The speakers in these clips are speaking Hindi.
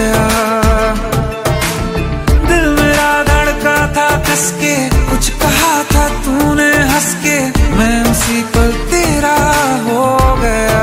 गया। दिल मेरा धड़का था कस के, कुछ कहा था तूने हंस के, मैं उसी पल तेरा हो गया।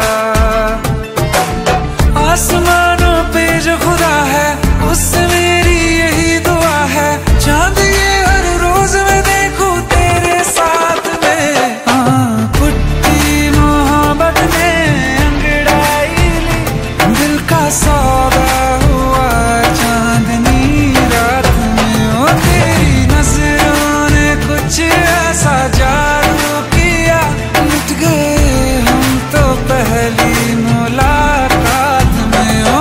आसमानों पे जो खुदा है उससे मेरी यही दुआ है, चांद ये हर रोज मैं देखूं तेरे साथ में। पुट्टी मोहब्बत ने अंगड़ाई ली, दिल का सौदा हुआ चांदनी रात में। ओ तेरी नजरों ने कुछ ऐसा जादू किया, लुट गए हम तो पहली मुलाकात में। ओ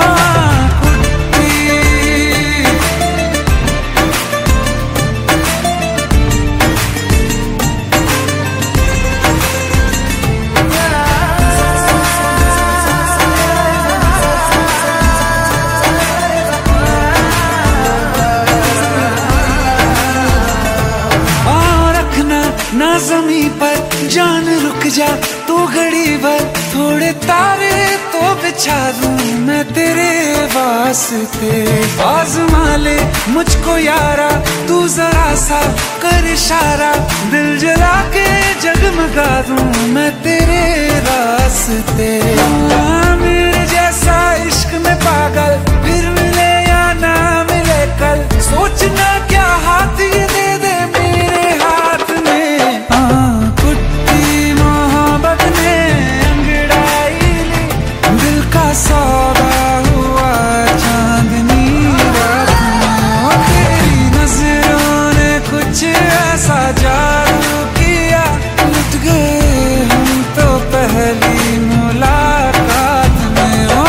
ना ज़मीं पर जान रुक जा तू घड़ी भर, थोड़े तारे तो बिछा दूं मैं तेरे वास्ते। आज़मा ले मुझको यारा तू जरा सा कर इशारा, दिल जला के जगमगा दूं मैं तेरे रास्ते। मेरे जैसा इश्क में पागल फिर मिले या ना मिले कल, सोचना क्या हाथ ये दे दे मेरे हाथ में। पुट्टी मोहब्बत ने अंगड़ाई ली, दिल का सौदा हुआ चांदनी रात में। ओ तेरी नजरों ने कुछ ऐसा जादू किया, लुट गए हम तो पहली मुलाकात में। ओ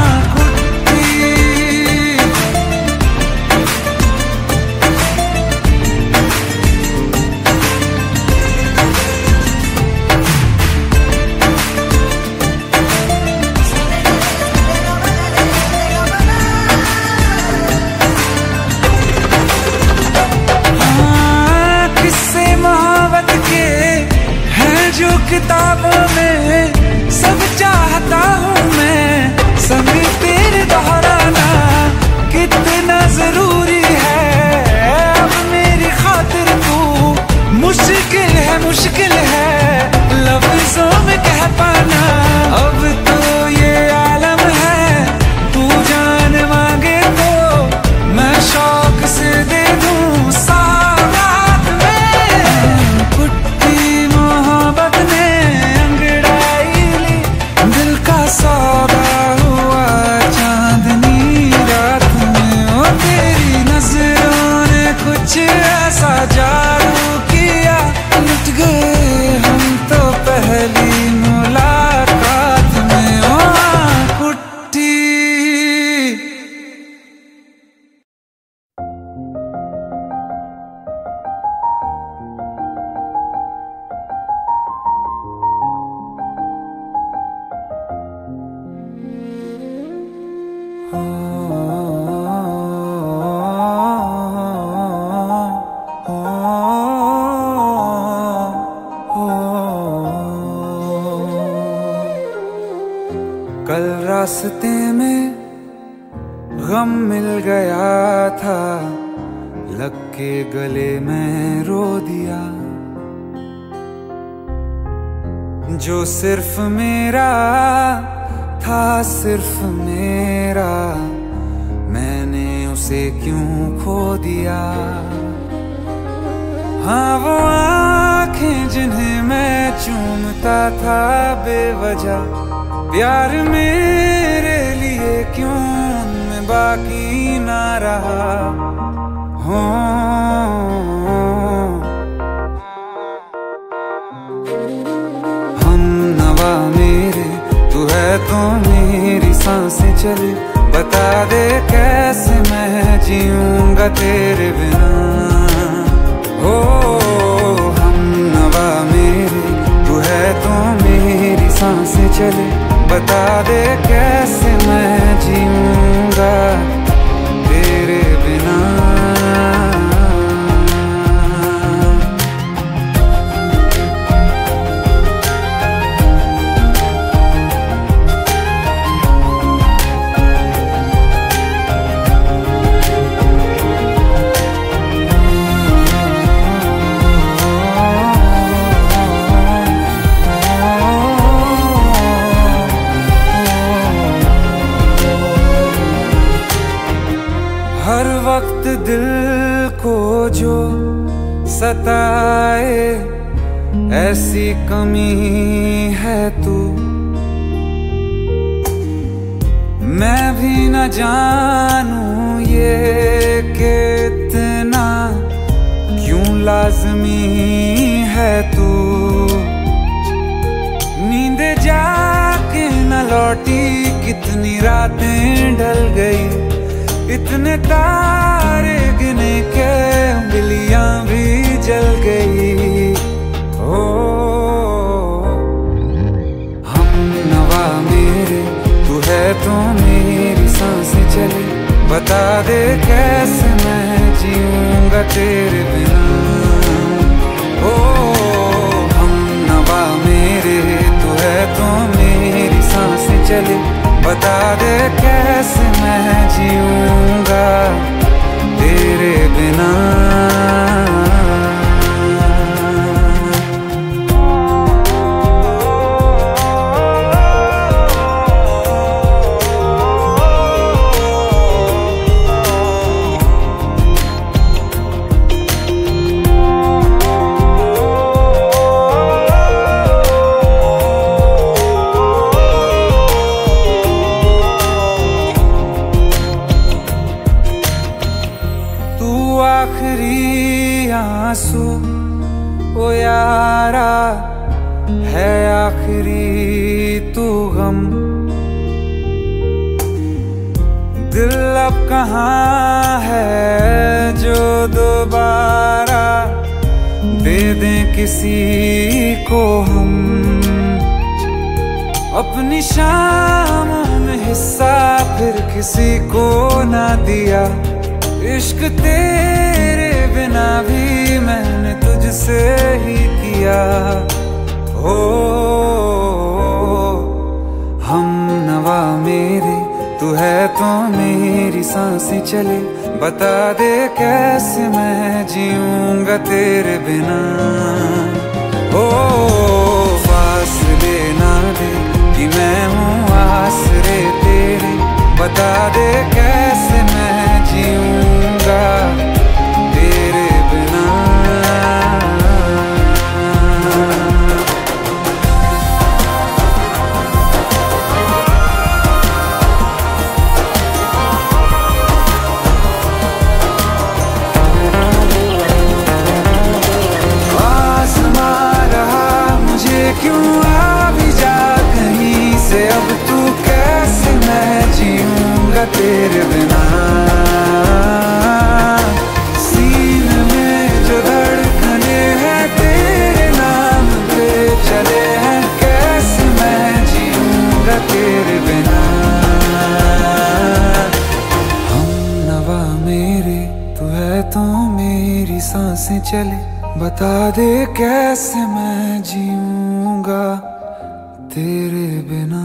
किताबों में सब चाहता हूँ मैं, समय तेरे दोहराना कितना जरूरी है। अब मेरी खातिर तू मुश्किल है लफ्जों में कह पाना। अब तो ये आलम है, तू जान मांगे तो मैं शौक से दे दूँ साथ में। पुट्टी मोहब्बत ने अंगड़ाई ली, दिल का सौदा हुआ चांदनी रात में। ओ तेरी नजरों ने कुछ ऐसा जादू किया, लुट गए हम तो पहली मुलाकात में। ओ पुट्टी कल रास्ते में गम मिल गया था, लग के गले में रो दिया। जो सिर्फ मेरा था सिर्फ मेरा, मैंने उसे क्यों खो दिया। हाँ वो आँखें जिन्हें मैं चूमता था बेवजह, प्यार मेरे लिए क्यों उनमें बाकी ना रहा। हो हम नवा मेरे तू है तो मेरी सांसें चले, बता दे कैसे मैं जीऊंगा तेरे बिना। हो हम नवा मेरे तू है तो मेरी सांसें चले, बता दे कैसे मैं जीऊंगा तेरे बिना। हर वक्त दिल को जो सताए ऐसी कमी है तू। मैं भी न जानूं ये कि इतना क्यों लाज़मी है तू। नींद जाके न लौटी कितनी रातें ढल गई, इतने तारे गिने के उंगलियां भी जल गई। ओ हम नवा मेरे तू है तो मेरी सांसें चले, बता दे कैसे मैं जीऊंगा तेरे बिना। ओ हम नवा मेरे तू है तो मेरी सांसें चले, बता दे कैसे मैं जीऊंगा तेरे बिना। आखिरी आंसू ओ यारा है, आखिरी तू गम। दिल अब कहाँ है जो दोबारा दे दें किसी को हम। अपनी शामों में हिस्सा फिर किसी को ना दिया, इश्क तेरे बिना भी मैंने तुझसे ही किया। हो हम नवा मेरे तू है तो मेरी सांसें चले, बता दे कैसे मैं जीऊंगा तेरे बिना। ओ फासले ना दे कि मैं हूँ आसरे तेरे, बता दे कैसे मैं जीऊंगा तेरे बिना। आसमां रहा मुझे क्यों आ भी जा कहीं से, अब तू कैसे मैं जीऊंगा तेरे बिना। सीने में जो धड़कने हैं तेरे नाम पे चले हैं, कैसे मैं जीऊंगा तेरे बिना। हम नवा मेरे तू है तो मेरी सांसें चले, बता दे कैसे मैं जीऊंगा तेरे बिना।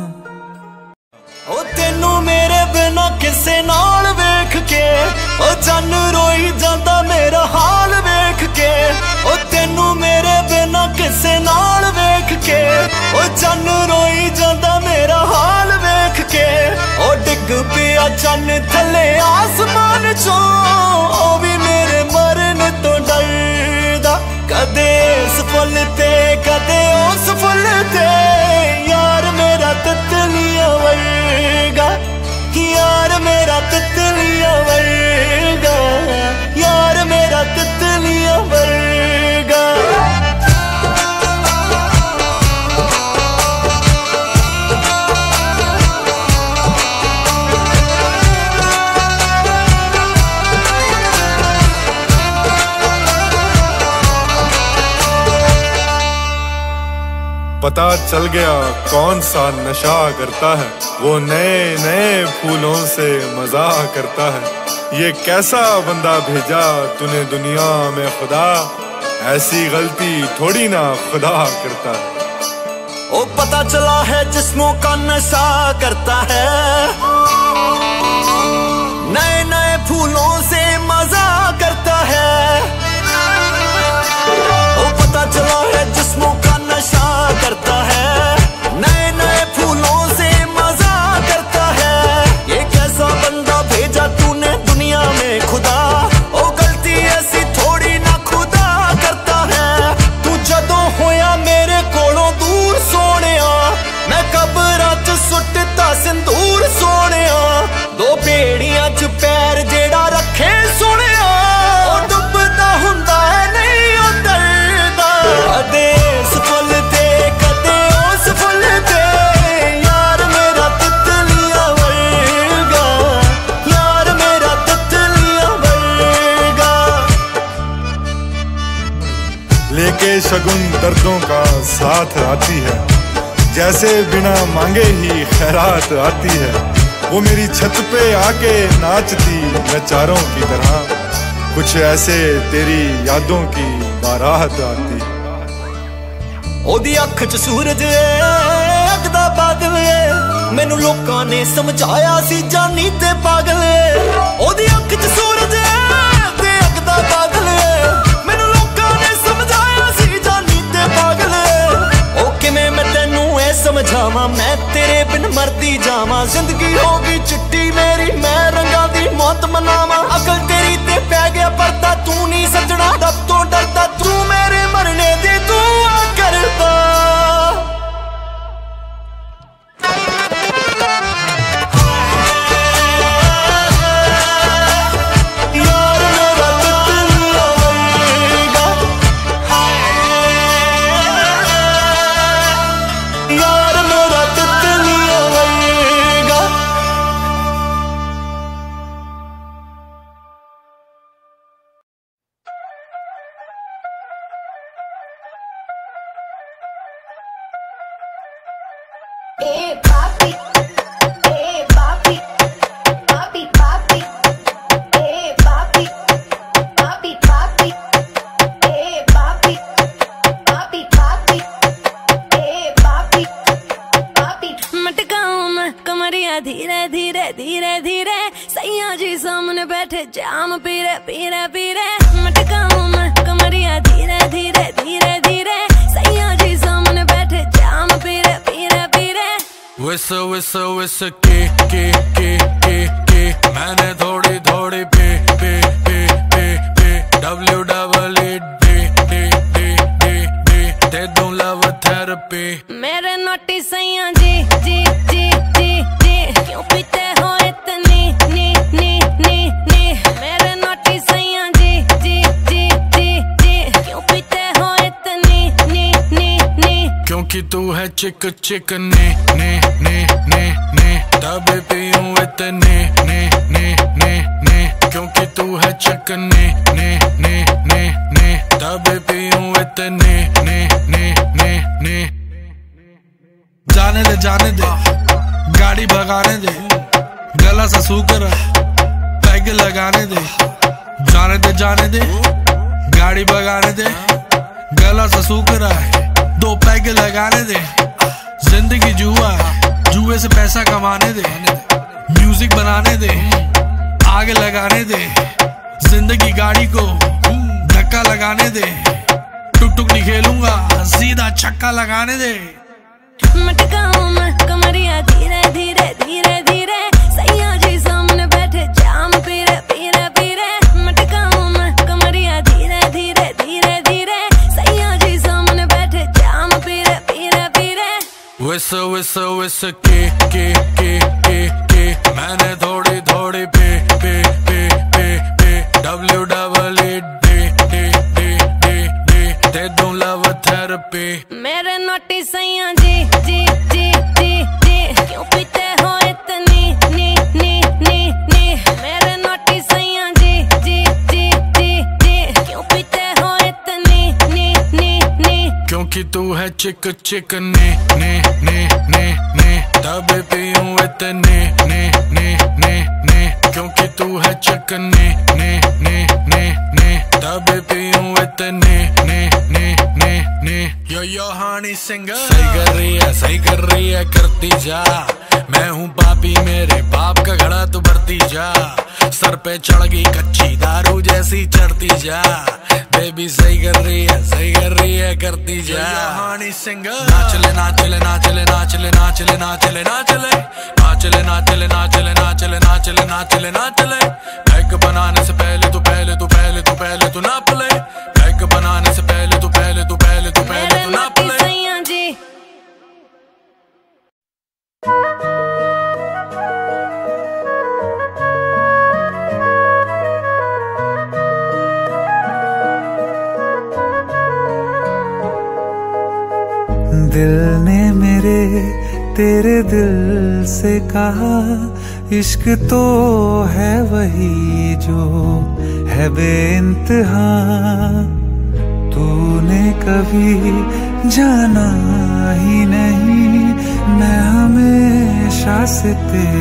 ओ तेनू मेरे बिना किसे नाल वेख के, ओ चन्न रोई जांदा मेरा हाल वेख के। ओ तेनू मेरे बिना किसे नाल वेख के, ओ चन्न रोई जांदा मेरा हाल वेख के। ओ डिग पिया चन्न थले आसमान चों, ओ भी मेरे मरन तो डरदा। कदे इस फुल ते कदे उस फुल ते, यार मेरा तितलियां वर्गा, यार मेरा तितलियां वर्गा, यार मेरा तितलियां वर्गा। पता चल गया कौन सा नशा करता है, वो नए नए फूलों से मजा करता है। ये कैसा बंदा भेजा तूने दुनिया में खुदा, ऐसी गलती थोड़ी ना खुदा करता है। ओ पता चला है जिस्मों का नशा करता है, नए नए फूलों से मजा करता है। ओ पता चला है जिस्मों का नशा करता है, नए नए फूलों से मजा करता है। ये कैसा बंदा भेजा तूने दुनिया बेशगुन दर्दों का साथ आती है, जैसे बिना मांगे ही खैरात आती है। वो मेरी छत पे आके नाचती नचारों की तरह, कुछ ऐसे तेरी यादों की बारात आती है। ओदी अख च सूरज अगदा बादल, मैनू लोकां ने समझाया सी जानी ते पागल। ओदी अख च सूरज ते अगदा बादल, मैनू लोकां ने समझाया सी जानी ते पागल। ओ किवें मैं तैनू ऐ समझावां, मैं तेरे बिन मरदी जावां। जिंदगी होगी चिट्टी मेरी, मैं रंगां दी मौत मनावां। अकल तेरी ते पै गया परदा, तू नहीं सजना रब तो डरदा। तू मेरे मरने दी दुआ करदा। धीरे धीरे धीरे धीरे सैया जी सामने बैठे जाम पीरे पीरे पीरे। मटकाऊं मैं कमरिया धीरे धीरे धीरे धीरे, सैया जी सामने बैठे जाम पीरे पीरे पीरे। विस विस विस के मैंने थोड़ी थोड़ी पे पे पे पे पे WEE दे दूं लव थेरेपी। मेरे नोटी सैया जी जी जी जी जी, क्यों पीते हो इतनी नी नी नी नी। मेरे नोटी सैया जी जी जी जी जी, क्यों पीते हो इतनी नी नी नी। क्योंकि तू है चिक चिक ने ने ने ने ने, तभी पीऊं इतने ने ने ने ने। क्योंकि तू है चिक ने ने ने ने ने, तभी पीऊं इतने ने ने ने ने। जाने दे गाड़ी भगाने दे, गला सा सूकर पैग लगाने दे। जाने दे गाड़ी भगाने दे, गला सा सूकर दो पैग लगाने दे। जिंदगी जुआ है, जुए से पैसा कमाने दे। म्यूजिक बनाने दे, आग लगाने दे। जिंदगी गाड़ी को धक्का लगाने दे। टुक टुक नहीं खेलूंगा, सीधा छक्का लगाने दे। मटकाऊं मैं कमरिया धीरे धीरे धीरे धीरे, सैया जी सामने बैठे जाम पीरे पीरे पीरे। मटकाऊं मैं कमरिया धीरे धीरे धीरे धीरे, सैया जी सामने बैठे जाम पीरे पीरे पीरे। विस विस विस के मैंने थोड़ी थोड़ी पे पे पे पे पे WEE दे दूं लव थेरेपी। मेरे नोटी सैया जी जी जी जी जी, क्यों पीते हो इतनी नी नी नी नी। मेरे नोटी सैया जी जी जी जी जी, क्यों पीते हो इतनी नी नी नी। क्योंकि तू है चिक चिक ने ने ने ने ने, तभी पीऊं इतने ने ने ने ने। क्योंकि तू है चिक ने ने ने ने ने, तभी पीऊं इतने ने ने ने ने। यो हानी सिंगर सही कर रही है करती जा। मैं हूँ पापी, मेरे बाप का घड़ा तू भरती जा। सर पे चढ़ गई कच्ची दारू जैसी चढ़ती जा। बेबी सही कर रही है करती जा। हानी सिंगर नाचले नाचले नाचले नाचले नाचले नाचले नाचले नाचले नाचले नाचले नाचले नाचले नाचले नाचले। पैक बनाने से पहले तू नाप ले। पैक बनाने से पहले तू नाप ले। सैया जी दिल ने मेरे तेरे दिल से कहा, इश्क तो है वही जो है बेइंतहा। तूने कभी जाना ही नहीं, मैं हमेशा से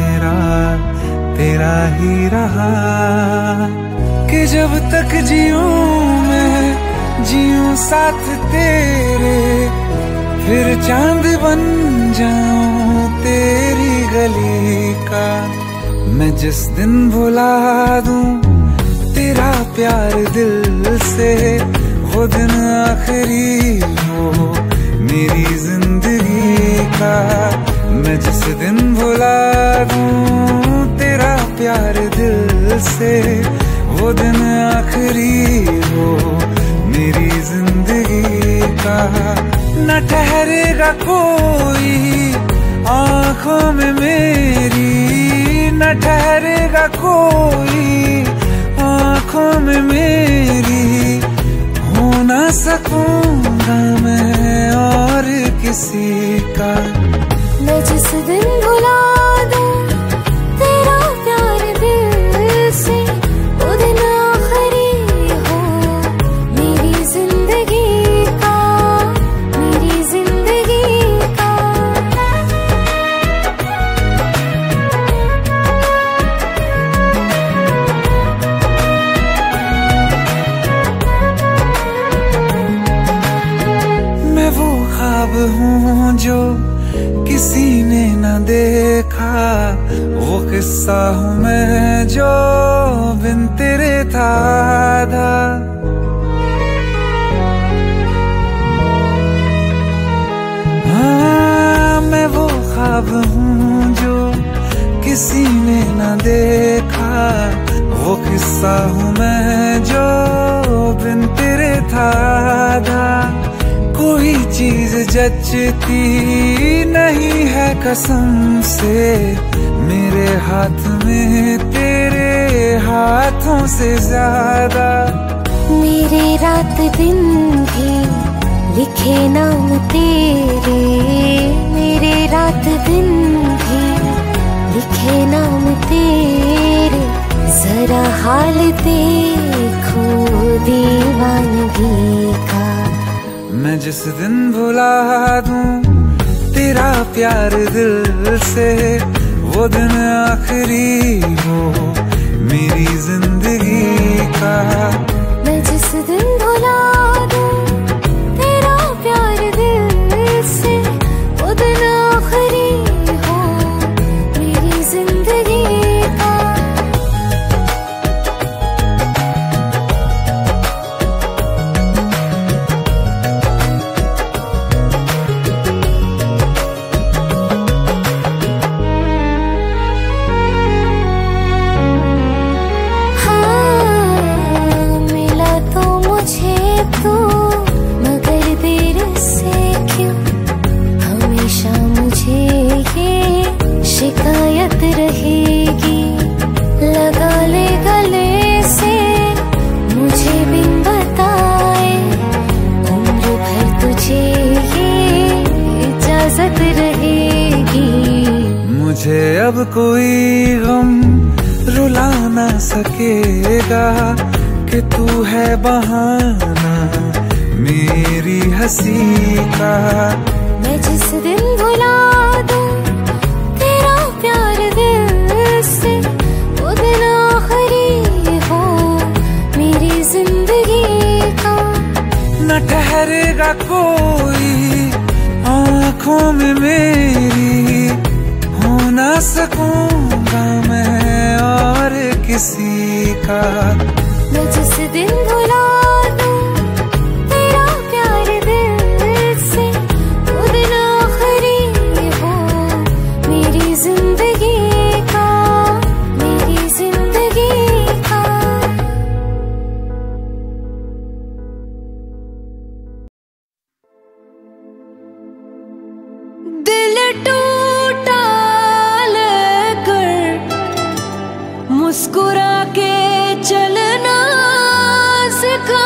तेरा ही रहा। कि जब तक जीऊं मैं जीऊं साथ तेरे, फिर चांद बन जाऊं तेरी गली का। मैं जिस दिन भुला दूं तेरा प्यार दिल से, वो दिन आखिरी हो मेरी जिंदगी का। मैं जिस दिन भुला दूं तेरा प्यार दिल से, वो दिन आखिरी हो मेरी जिंदगी का। न ठहरेगा कोई आंखों में मेरी, न ठहरेगा कोई आंखों में मेरी, हो ना सकूंगा मैं और किसी का। मैं जिस दिन भुला दूं तेरा प्यार दिल से, वो दिन आखिरी हो मेरी जिंदगी का, मेरी जिंदगी का। मैं वो ख्वाब हूँ जो किसी ने न देखा, वो किस्सा हूँ मैं जो बिन तेरे था। हाँ, मैं वो ख्वाब हूँ जो किसी ने न देखा, वो किस्सा हूँ मैं जो बिन तेरे था। कोई चीज जचती नहीं है कसम से, मेरे हाथ में तेरे हाथों से ज्यादा। मेरे रात दिन भी लिखे नाम तेरे, मेरे रात दिन भी लिखे नाम तेरे। जरा हाल देखो दीवानगी का। मैं जिस दिन भुला दूं तेरा प्यार दिल से, वो दिन आखिरी हो मेरी जिंदगी का। मैं जिस दिन भुला दूं तेरा प्यार दिल से, वो दिन आखिरी हो मेरी जिंदगी का। शिकायत रहेगी, लगा ले गले से मुझे बिन बताए। उम्र भर तुझे ये इजाजत रहेगी। मुझे अब कोई गम रुला ना सकेगा, कि तू है बहाना मेरी हंसी का। मैं जिस दिन भुला दूं तेरा प्यार दिल से, वो दिन आखिरी हो मेरी जिंदगी का। न ठहरेगा कोई आंखों में मेरी, हो ना सकूंगा मैं और किसी का। मैं जिस दिन भुला दूं तेरा प्यार दिल से, वो दिन आखिरी हो मेरी जिंदगी का, मेरी जिंदगी का। दिल टूटा लेकर मुस्कुरा के चलना सिखा।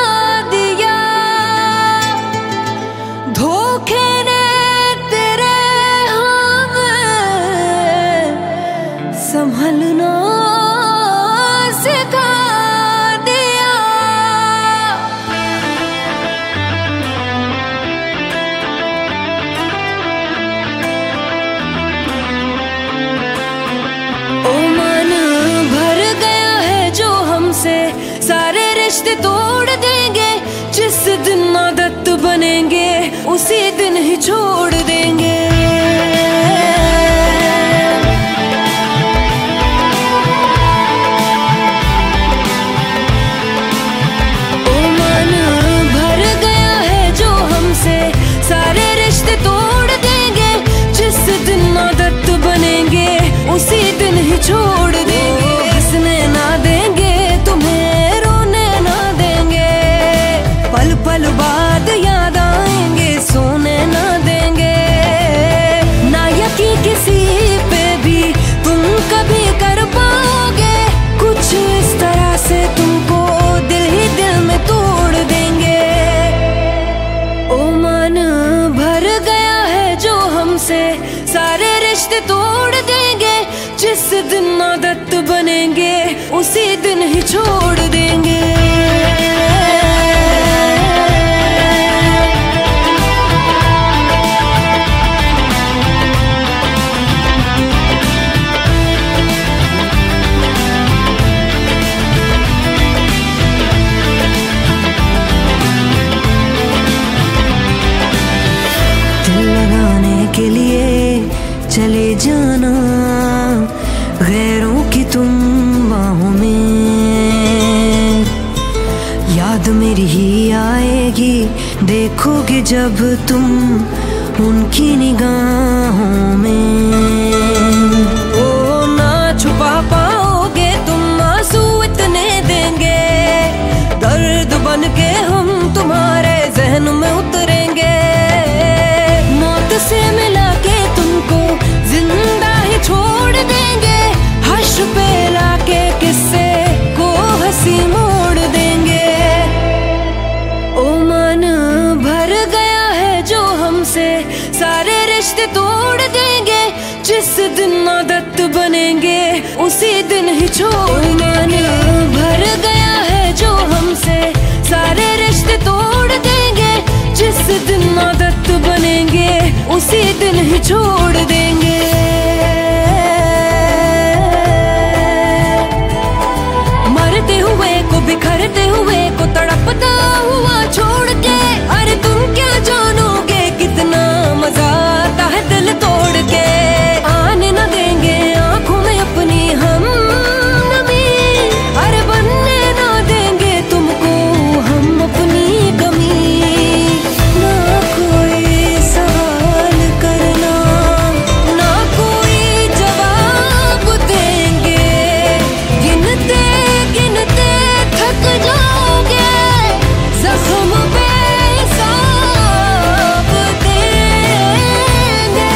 रिश्ते तोड़ देंगे, जिस दिन आदत बनेंगे उसी दिन ही छोड़ देंगे। ओ मन भर गया है जो हमसे, सारे रिश्ते तोड़ देंगे, जिस दिन आदत बनेंगे उसी दिन ही छोड़ देंगे। हंसने ना देंगे तुम्हें, रोने ना देंगे, पल पल बाद याद आएंगे, सोने ना देंगे। ना यकीन किसी पे भी तुम कभी कर पाओगे, कुछ इस तरह से तुमको दिल ही दिल में तोड़ देंगे। ओ मन भर गया है जो हमसे, सारे रिश्ते तोड़ देंगे, जिस दिन आदत बनेंगे उसी दिन ही छोड़ देंगे। दिल लगाने के लिए चले जाना गैरों की तुम बाहों में, याद मेरी ही आएगी देखोगे जब तुम उनकी निगाहों में। ओ ना छुपा पाओगे तुम आंसू इतने देंगे, दर्द बन के हम तुम्हारे जहन में उतरेंगे। मौत से मिला के तुमको जिंदा ही छोड़ देंगे, हर्ष पे लाके किस्से को हंसी मोड़ देंगे। ओ मन भर गया है जो हमसे, सारे रिश्ते तोड़ देंगे, जिस दिन आदत बनेंगे उसी दिन ही छोड़ देंगे। भर गया है जो हमसे, सारे रिश्ते तोड़ देंगे, जिस दिन आदत बनेंगे उसी दिन ही छोड़ देंगे। मरते हुए को बिखरते हुए को तड़पता हुआ छोड़ के, अरे तुम क्या जानोगे कितना मजा आता है दिल तोड़ के। आने न देंगे आंखों में अपनी हम नमी, अरे बनने ना देंगे तुमको हम अपनी कमी। ना कोई सवाल करना, ना कोई जवाब देंगे, गिनते गिनते थक जाओगे, जख्म पे हिसाब देंगे।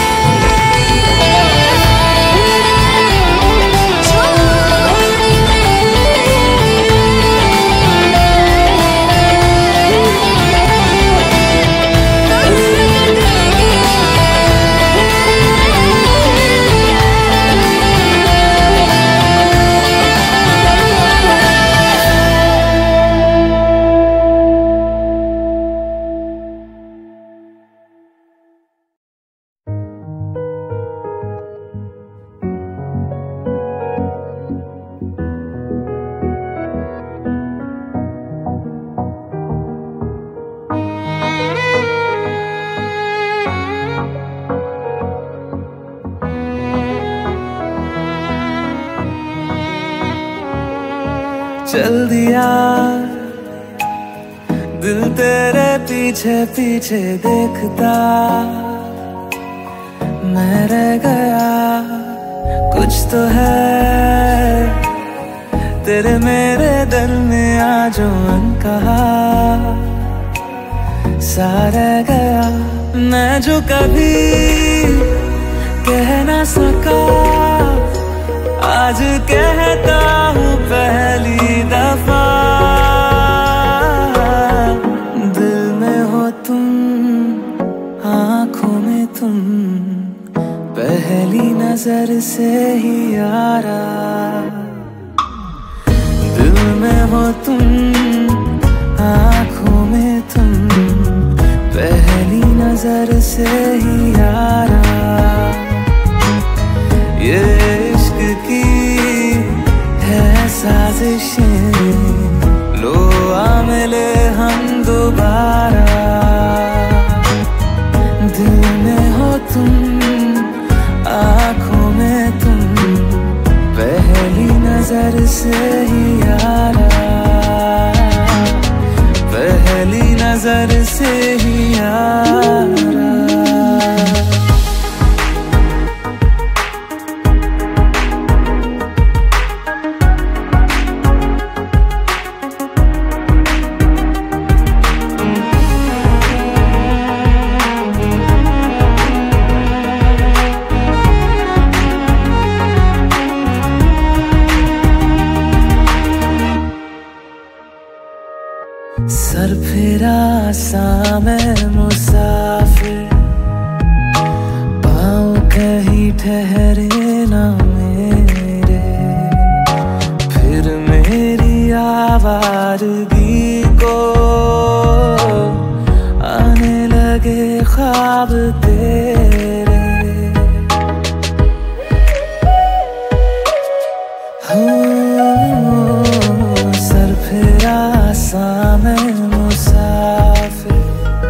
चल दिया दिल तेरे पीछे पीछे देखता, मैं रह गया कुछ तो है तेरे मेरे दरमिया जो अनकहा सा रह गया। मैं जो कभी कह ना सका आज कहता हूँ पहली दफा, दिल में हो तुम आँखों में तुम, पहली नजर से ही यारा। दिल में हो तुम आँखों में तुम, पहली नजर से ही यारा। ये इश्क की है साजिशें, लो दोबारा। दिल में हो तुम, आँखों में तुम, पहली नजर से ही यारा, पहली नजर से ही यारा। सर फिरा सा मैं मुसाफिर, पाँव कहीं ठहरे ना मेरे, फिर मेरी आवारगी को आने लगे ख्वाब तेरे। सर फिरा सा मैं मुसाफिर,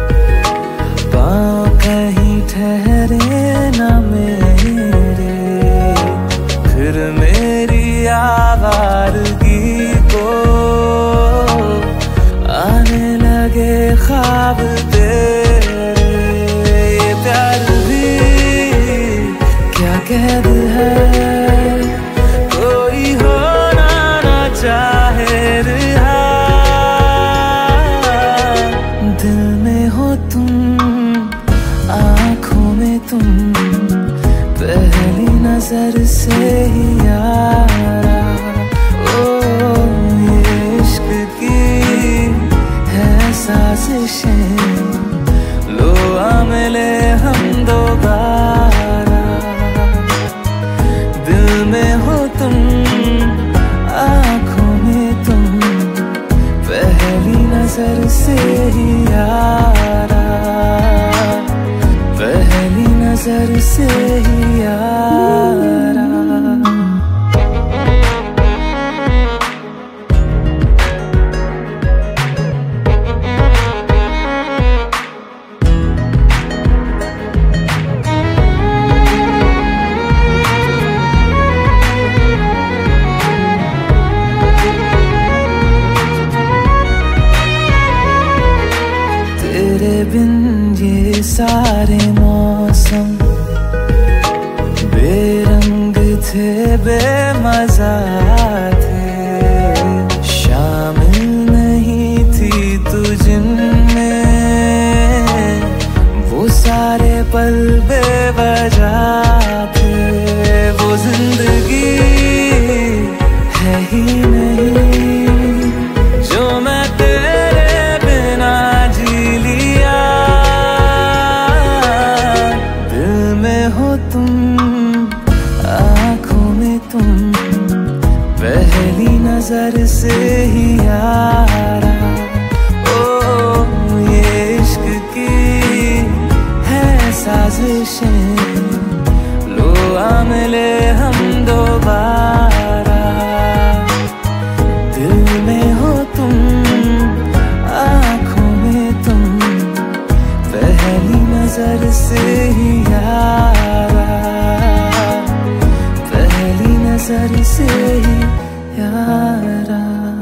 पाँव कहीं ठहरे ना मेरे, फिर मेरी आवारगी को आने लगे ख्वाब तेरे। ये प्यार भी क्या कैद है, कोई होना ना चाहे रिहा। दिल में हो तुम, आँखों में तुम, पहली नजर से ही यारा। ओ ये इश्क की है साजिशें, लो आ मिले हम दोबारा। दिल में हो तुम, आँखों में तुम, पहली नजर से ही यारा, पहली नजर से ही यारा। तेरे बिन ये सारे मौसम बेरंग थे, बेमजा थे, शामिल नहीं थी तू जिनमें, वो सारे पल बेवजह थे। वो जिंदगी है ही नहीं जो मैं तेरे बिना जी लिया। दिल में हो तुम, आँखों में तुम, पहली नजर से ही यारा। ओ ये इश्क की है साजिशें, लो आ मिले हम दोबारा। दिल में हो तुम, आँखों में तुम, पहली नजर से ही यारा, पहली नजर से ही यारा।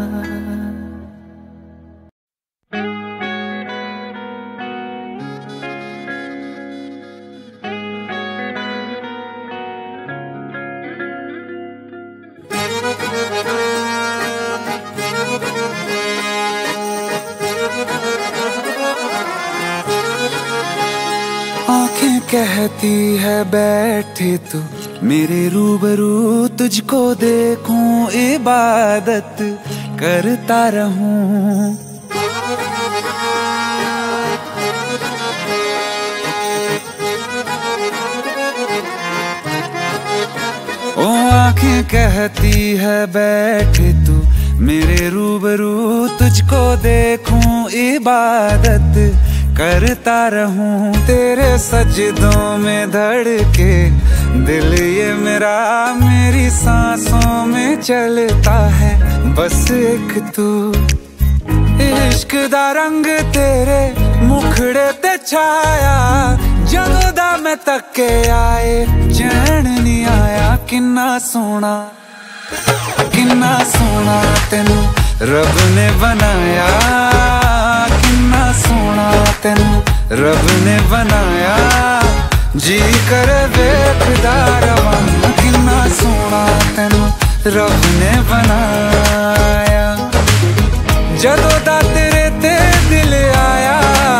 आँखें कहती है बैठे तू मेरे रूबरू, तुझको देखूं इबादत करता रहूं। ओ आँखें कहती है बैठे तू मेरे रूबरू, तुझको देखूं इबादत करता रहूं। तेरे सजदों में धड़के दिल ये मेरा, मेरी सांसों में चलता है बस एक तू। इश्क दा रंग तेरे मुखड़े ते छाया, जदों दा मैं तके आए चैन नहीं आया। किन्ना सोना तेनू रब ने बनाया, किन्ना सोना तेनू रब ने बनाया। जी कर वेखदा रवां, किन्ना सोना तेनू रब ने बनाया। जदों दा तेरे ते दिल आया,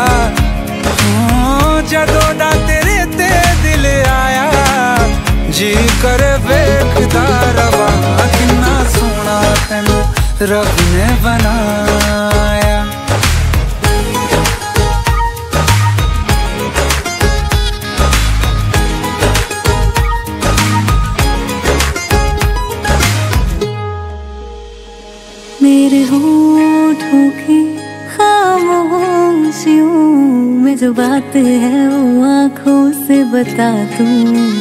जदों दा तेरे ते दिल आया। जी कर वेखदा रवां, किन्ना सोना तेनू रब ने बनाया। मेरे होठों की खामोशियों में जो बात है वो आँखों से बता दूं।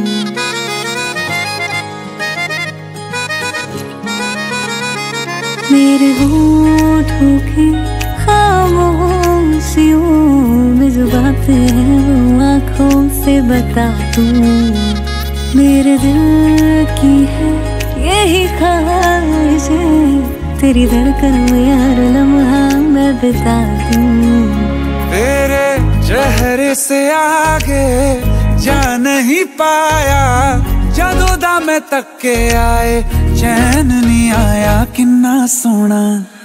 मेरे होठों की खामोशियों में जो बात है वो आँखों से बता दूं। मेरे दिल की है यही ख्वाहिश है, तेरी धड़कन में हर लम्हा मैं बिता दूं। तेरे चेहरे से आगे जा नहीं पाया, जदों दा मैं तके आए चैन नहीं आया। किन्ना सोना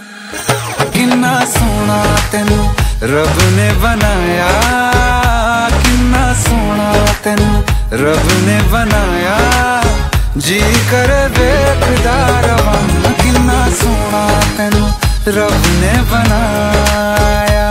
तेनू रब ने बनाया, किन्ना सोना तेनू रब ने बनाया। जी कर वेखदा रवां, किन्ना सोना तेनू रब ने बनाया।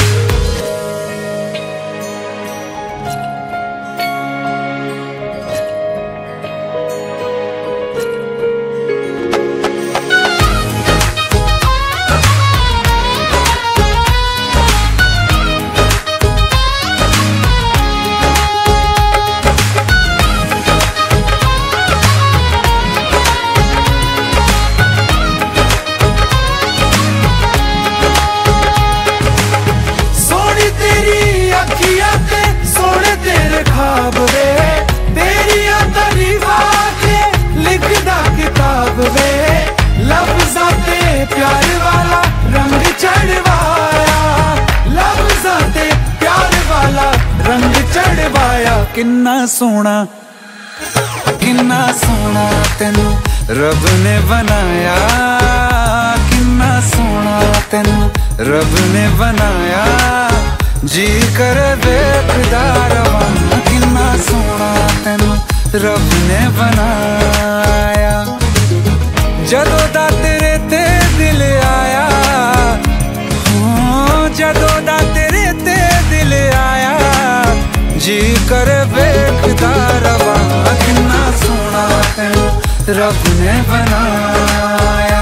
प्यार वाला रंग चढ़वाया, लफ्ज़ां ते प्यार वाला रंग चढ़वाया। किन्ना सोना तेनू रब ने बनाया, किन्ना सोना तेनू रब ने बनाया। जी कर वेखदा रवां, किन्ना सोना तेनू रब ने बनाया। जदों दा तेरे ते दिल आया, जदों दा तेरे ते दिल आया। जी कर वेखदा रवां, किन्ना सोना तेनू रब ने बनाया।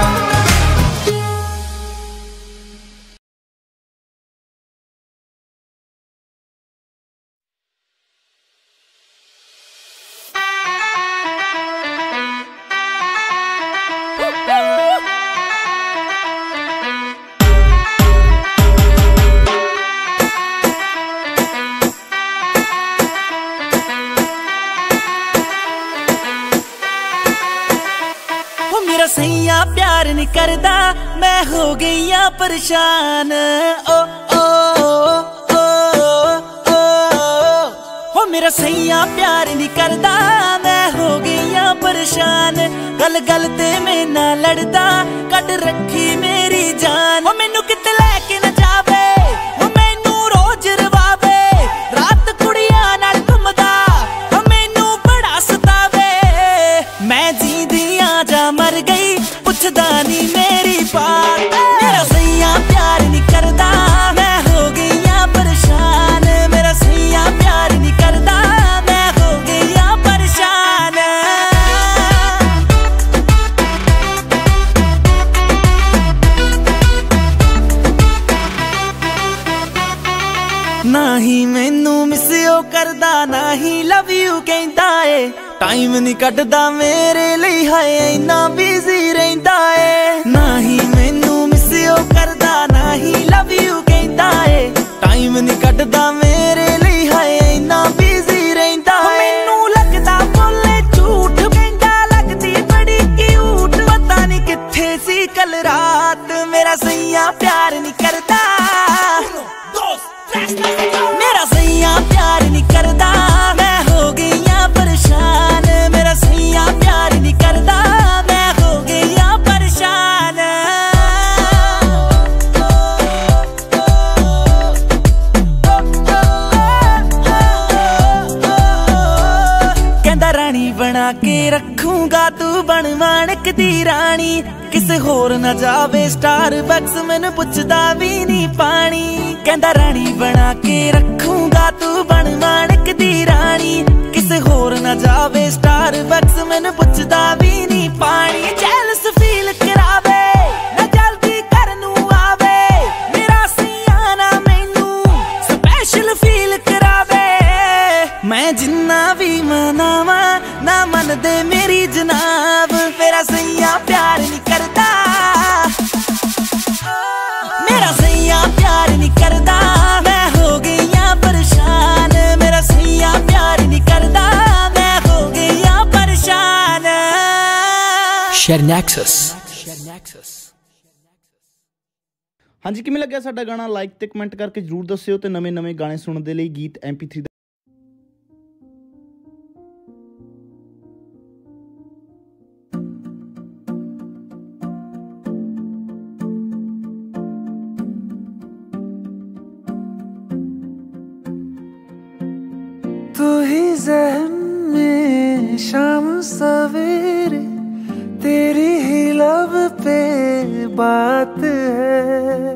सैया प्यार नहीं करदा, मैं हो गई परेशान। ओ ओ ओ ओ हो मेरा सैया प्यार नहीं करदा, मैं हो गई परेशान। गल गल ते मैं ना लड़दा, कट रखी मेरी जान। हो मैनू किते लेके ना जावे, हो मैनू रोज रवावे। रात कुड़ियां नाल घुमदा, हो मैनू बड़ा सतावे। मैं जींदी आ जा मर गई, पुछदा नी मेरी बात। मेरा सैया प्यार नहीं करदा, मैं हो गई परेशान। मेरा सैया प्यार नहीं करदा, मैं हो गई परेशान। ना ही मैनू मिसियो करदा, ना ही लव यू कहंदा ए। टाइम नहीं कटदा मेरे लिए, हाय इन्ना बिजी रहिंदा ए। ना ही मैनू मिसियो करदा, ना ही के रखूंगा तू बन माणक दी रानी किसे होर न जावे स्टारबक्स मैनू पुछदा भी नहीं पानी कहंदा रानी बना के रखूंगा तू बन माणक दी रानी किसे होर न जावे स्टारबक्स मैनू पुछदा भी नहीं पानी जेलस फील करावे ना जल्दी करनू आवे मेरा सियाना मैनू स्पेशल फील करावे मैं जिन्ना भी मनावा ना मन दे मेरी जनाब मेरा सैया प्यार नहीं करता मेरा सैया प्यार नहीं करता मैं हो गई परेशान मेरा सैया प्यार नहीं करता मैं हो गई परेशान शेयरनैक्सस हाँ जी किवें लग्या साडा गाना लाइक ते कमेंट करके जरूर दस्सिओ ते नਵੇਂ गाने सुनने दे लई गीत MP3 तू ही ज़हन में शाम सवेरे तेरी ही लब पे बात है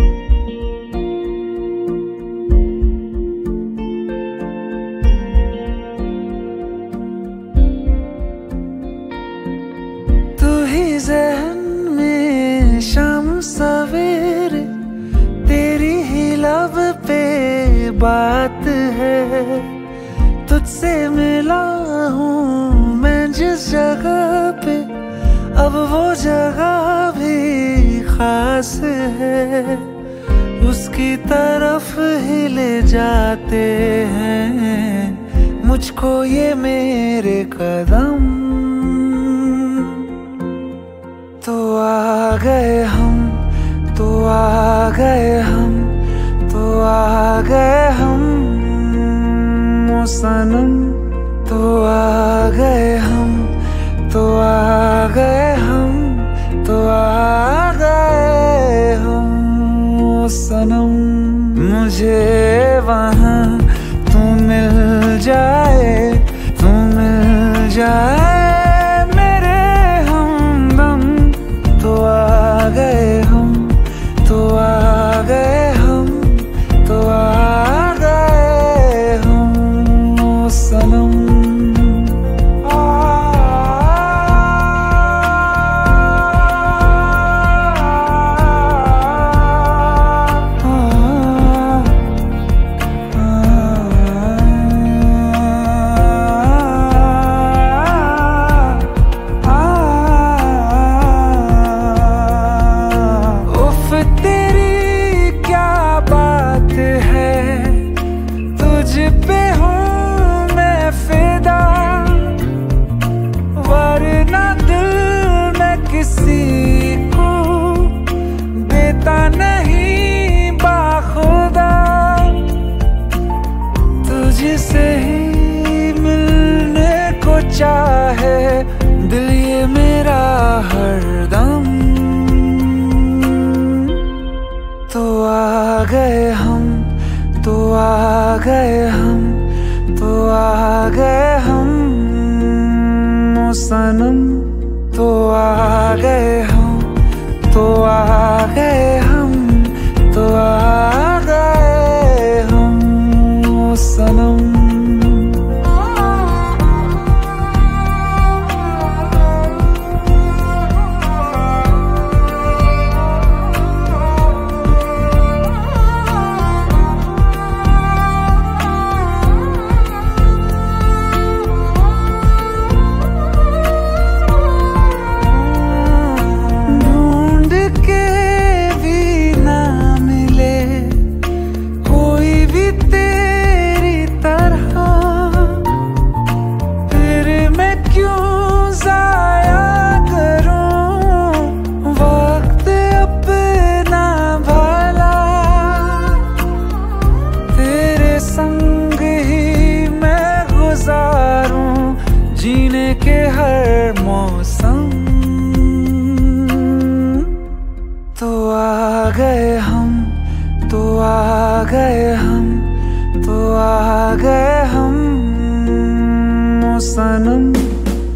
तू ही ज़हन में शाम सवेरे तेरी ही लब पे बात है तुझसे मिला हूँ मैं जिस जगह पे अब वो जगह भी खास है उसकी तरफ ही ले जाते हैं मुझको ये मेरे कदम तो आ गए हम तो आ गए हम तो आ गए हम सनम तो आ गए हम तो आ गए हम तो आ गए हम सनम मुझे वहाँ तू मिल जाए मेरे हमदम तो आ गए हम तो आ गए हम तो आ गए हम सनम तुझसे ही मिलने को चाहे दिल ये मेरा हरदम तो आ गए हम तो आ गए हम तो आ गए हम सनम तो आ गए हम तो आ गए हम तो आ गए हम सनम जीने के हर मौसम तो आ गए हम तो आ गए हम तो आ गए हम सनम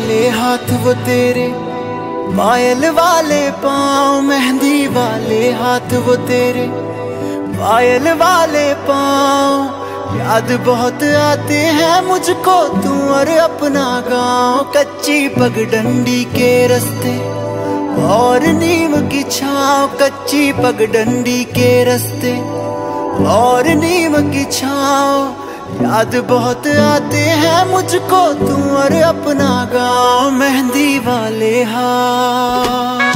वाले हाथ वो तेरे, पायल वाले पाँव, मेहंदी वाले हाथ वो तेरे, पायल वाले पाँव। याद बहुत आते हैं मुझको तू और अपना गाँव, कच्ची पगडंडी के रास्ते और नीम की छाँव, कच्ची पगडंडी के रास्ते और नीम की छाँव। याद बहुत आते हैं मुझको तू और अपना गाँव, मेहंदी वाले हाथ।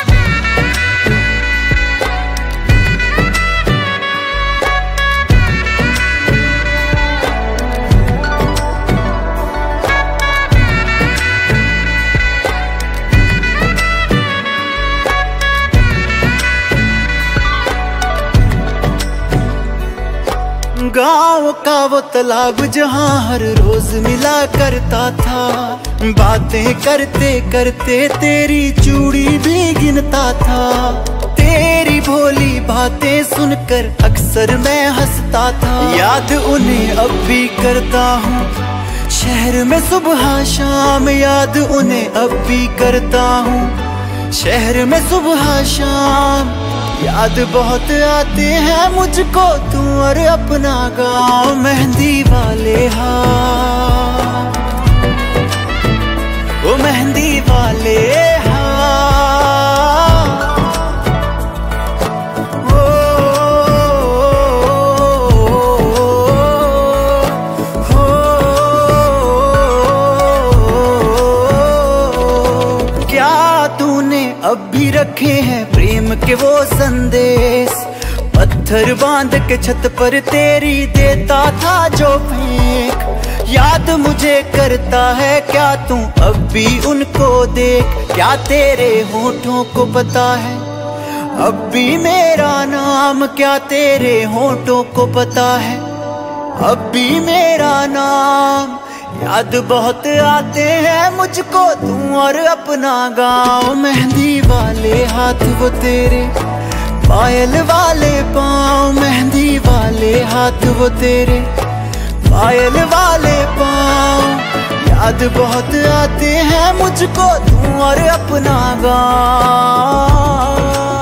गाँव का वो तालाब जहाँ हर रोज मिला करता था, बातें करते करते तेरी चूड़ी भी गिनता था। तेरी भोली बातें सुनकर अक्सर मैं हंसता था, याद उन्हें अब भी करता हूँ शहर में सुबह शाम, याद उन्हें अब भी करता हूँ शहर में सुबह शाम। याद बहुत आते हैं मुझको तू और अपना गाँव, मेहंदी वाले हाथ, वो मेहंदी वाले अब भी रखे हैं प्रेम के वो संदेश, पत्थर बांध के छत पर तेरी देता था जो फेंक। याद मुझे करता है क्या तू अब भी उनको देख, क्या तेरे होठों को पता है अब भी मेरा नाम, क्या तेरे होठों को पता है अब भी मेरा नाम। याद बहुत आते हैं मुझको तू और अपना गाँव, मेहंदी वाले हाथ वो तेरे, पायल वाले पाँव, मेहंदी वाले हाथ वो तेरे, पायल वाले पाँव। याद बहुत आते हैं मुझको तू और अपना गाँव।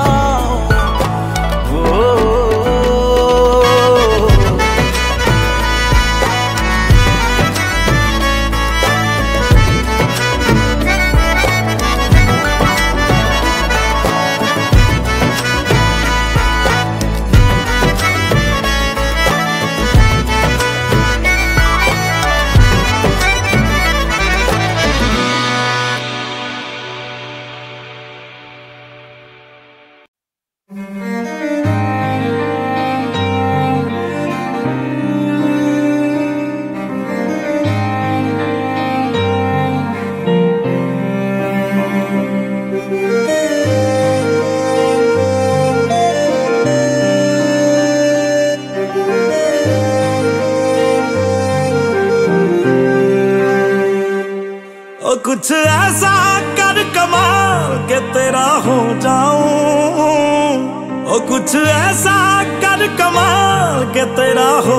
कुछ ऐसा कर कमाल के तेरा हो जाऊं, ओ कुछ ऐसा कर कमाल के तेरा हो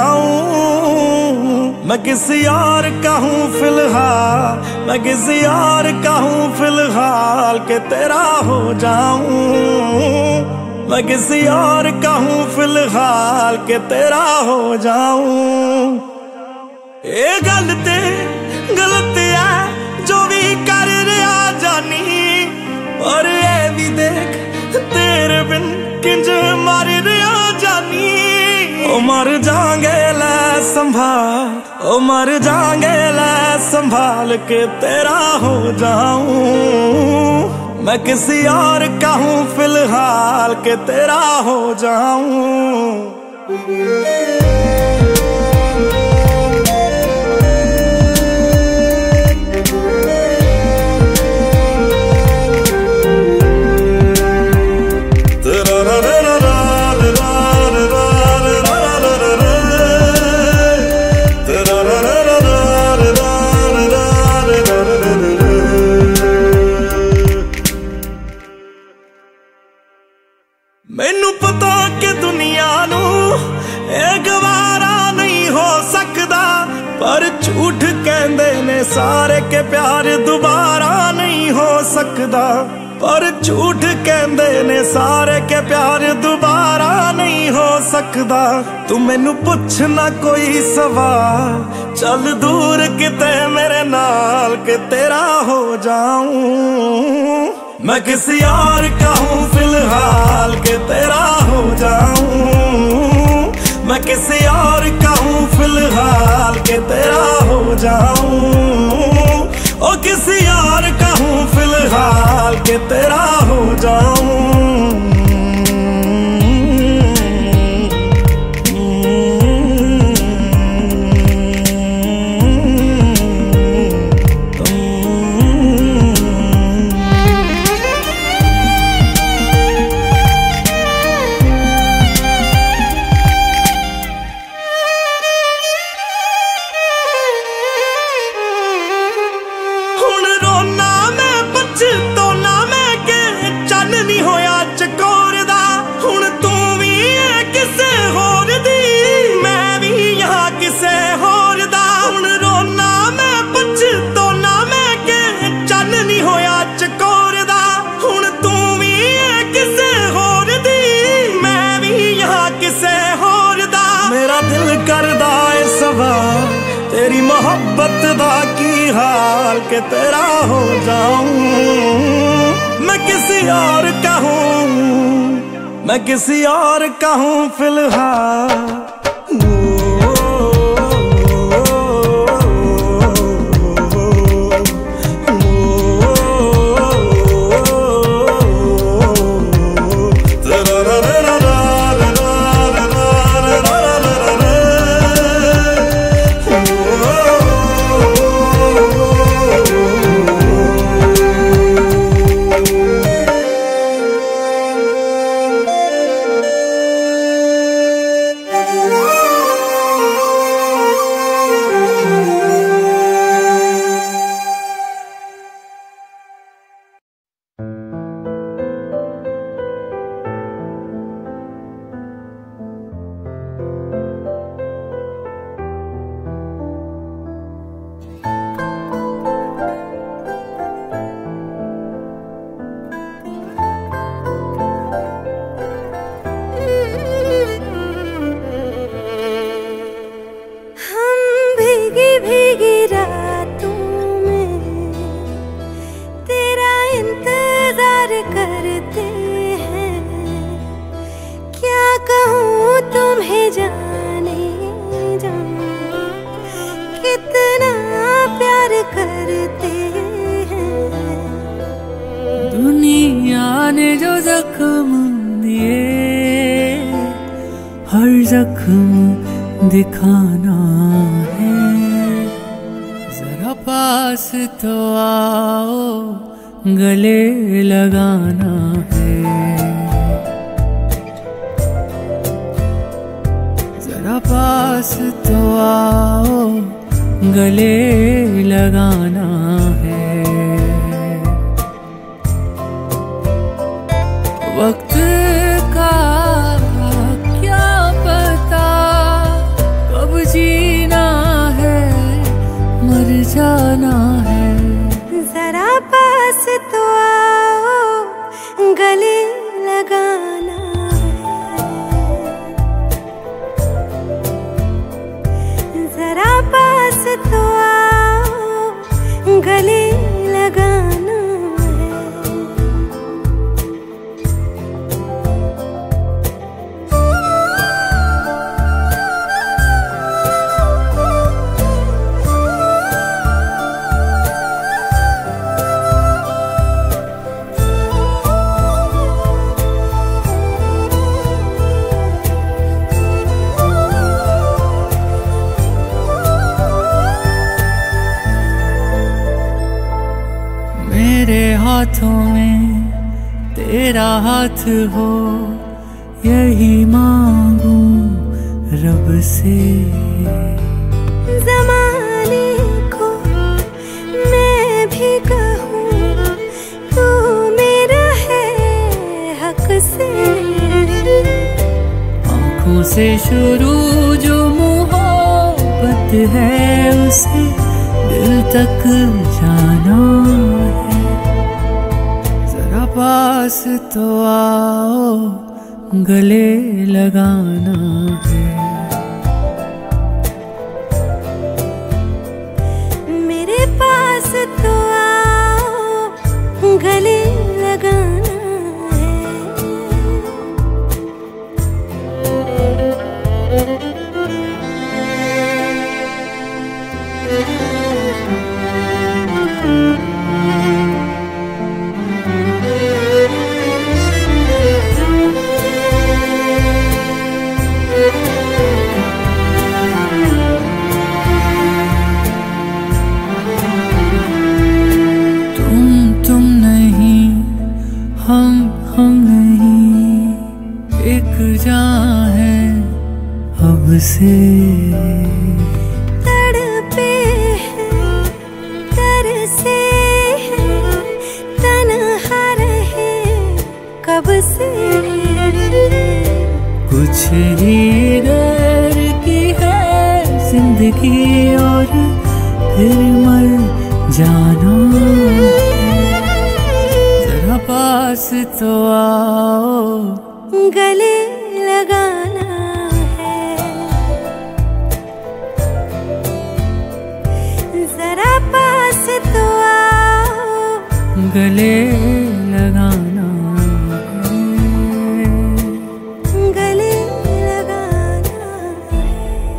जाऊं। मैं किसी और का हूँ फिलहाल, मैं किसी और का हूँ फिलहाल के तेरा हो जाऊं। मैं किसी और का हूँ फिलहाल के तेरा हो जाऊं। ये गलती गलती है जो भी कर रहा जानी, और ये भी देख तेरे बिन किंज मर रहा जानी। ओ मर जाएंगे ले संभाल, ओ मर जाएंगे ले संभाल के तेरा हो जाऊं। मैं किसी और का हूँ फिलहाल के तेरा हो जाऊं। मैनू पता कि दुनिया नू एक बारा सकदा। पर झूठ कहंदे ने सारे के प्यार दोबारा नहीं हो सकदा। तू मैनू पुछ ना कोई सवाल, चल दूर किते मेरे नाल के तेरा हो जाऊं। मैं किसी और का हूँ फिलहाल के तेरा हो जाऊं। मैं किसी और का हूँ फिलहाल के तेरा हो जाऊं। ओ किसी और का हूँ फिलहाल के तेरा हो जाऊं। तेरी मोहब्बत दा की हाल के तेरा हो जाऊं। मैं किसी और का हूँ, मैं किसी और का हूँ फिलहाल। हर जख्म दिखाना है, जरा पास तो आओ गले लगाना है, जरा पास तो आओ गले लगाना है। वक्त का क्या पता कब जीना है मर जाना है, जरा पास तो आओ गले लगाना है, जरा पास तो आओ गले लगाना। मेरे हाथों में तेरा हाथ हो यही मांगू रब से। ज़माने को मैं भी कहूँ तू मेरा है हक से। आँखों से शुरू जो मोहब्बत है उसे दिल तक जाना है, पास तो आओ, गले लगाना है। मेरे पास तो आओ, गले लगाना है। तुम नहीं, हम नहीं, एक जान है अब से। तड़पे हैं, तरसे हैं, तन्हा रहे कब से। कुछ ही देर की है जिंदगी और फिर मर जाना। जरा पास तो आओ, गले लगाना है। जरा पास तो आओ, गले लगाना है। गले लगाना है।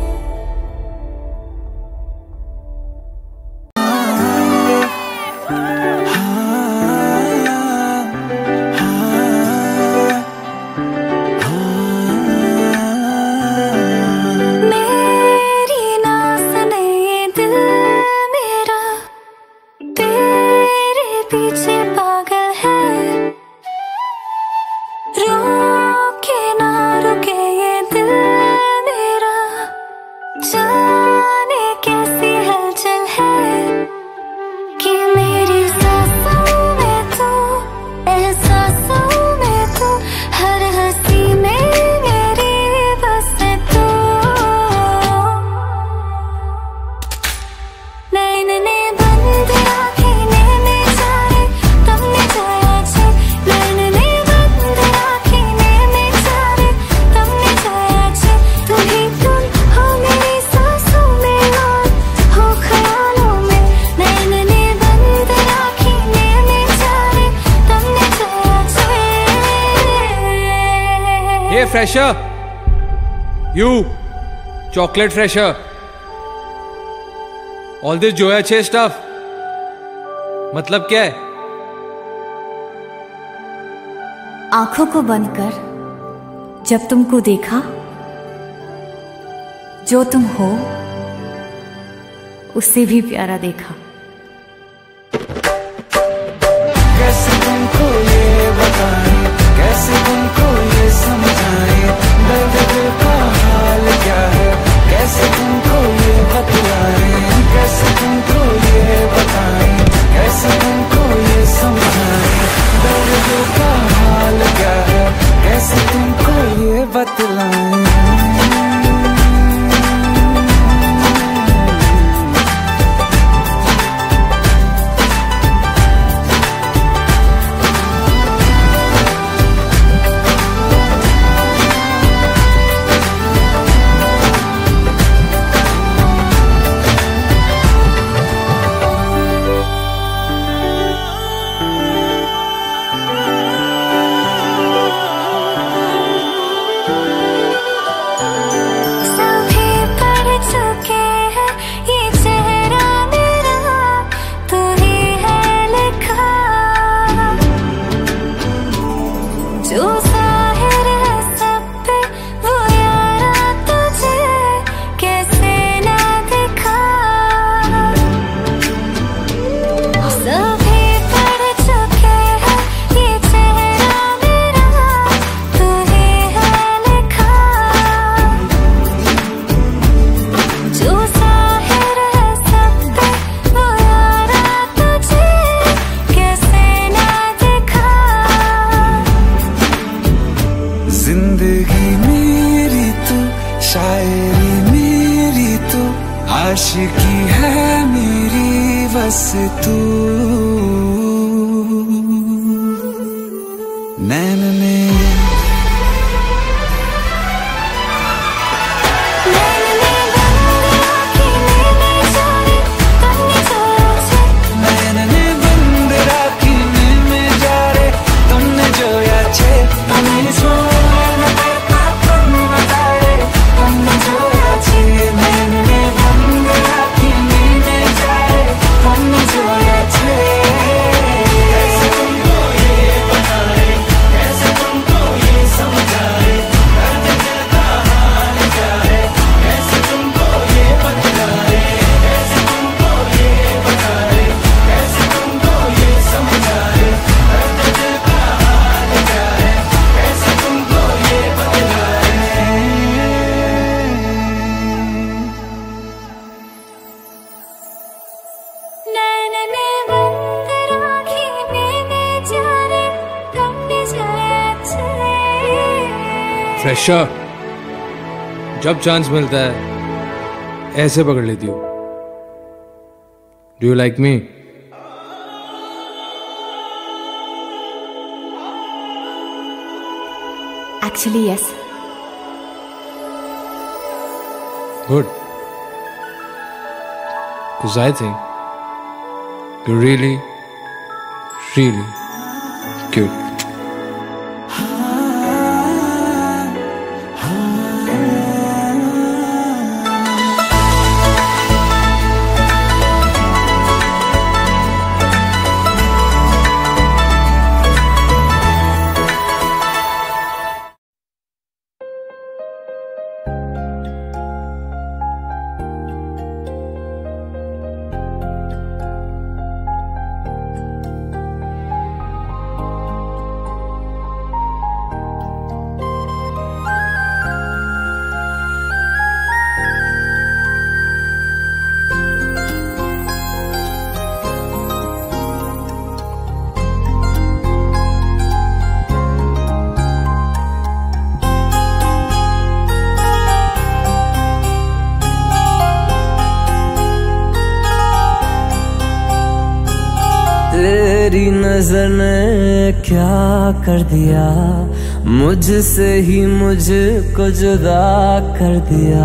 मेरी ना सुने ये दिल मेरा, तेरे पीछे पागल है। रुके ना रुके ये दिल मेरा, जाने कैसी हलचल है कि मेरी सांसों में तू, एहसासों में तू, हर हंसी में मेरी बस तू। नैन ने बंद आँखें ने चाहे तमने जाया छे। नैन ने बंद आँखें ने चाहे तमने जाया छे। तुम ही तुम हो मेरी सांसों में और हो ख्यालों में। नैन ने बंद आँखें ने चाहे तमने जाया छे। Hey fresher, you chocolate fresher, all this Joya Chase stuff मतलब क्या है? आंखों को बंद कर जब तुमको देखा, जो तुम हो उससे भी प्यारा देखा। कैसे तुमको ये बताएं, कैसे तुमको ये समझाएं, दर्द दिल का हाल क्या है, कैसे तुमको ये बतलाएं, कैसे तुमको ये बताएं, कैसे तुमको ये समझाएं, दर्द दिल का हाल क्या है, कैसे तुमको ये बतलाएं। फ्रेशर, जब चांस मिलता है ऐसे पकड़ लेती हो। Do you like me? Actually yes. Good. Because I think you're really, really cute. तेरी नजर ने क्या कर दिया, मुझसे ही मुझको जुदा कर दिया।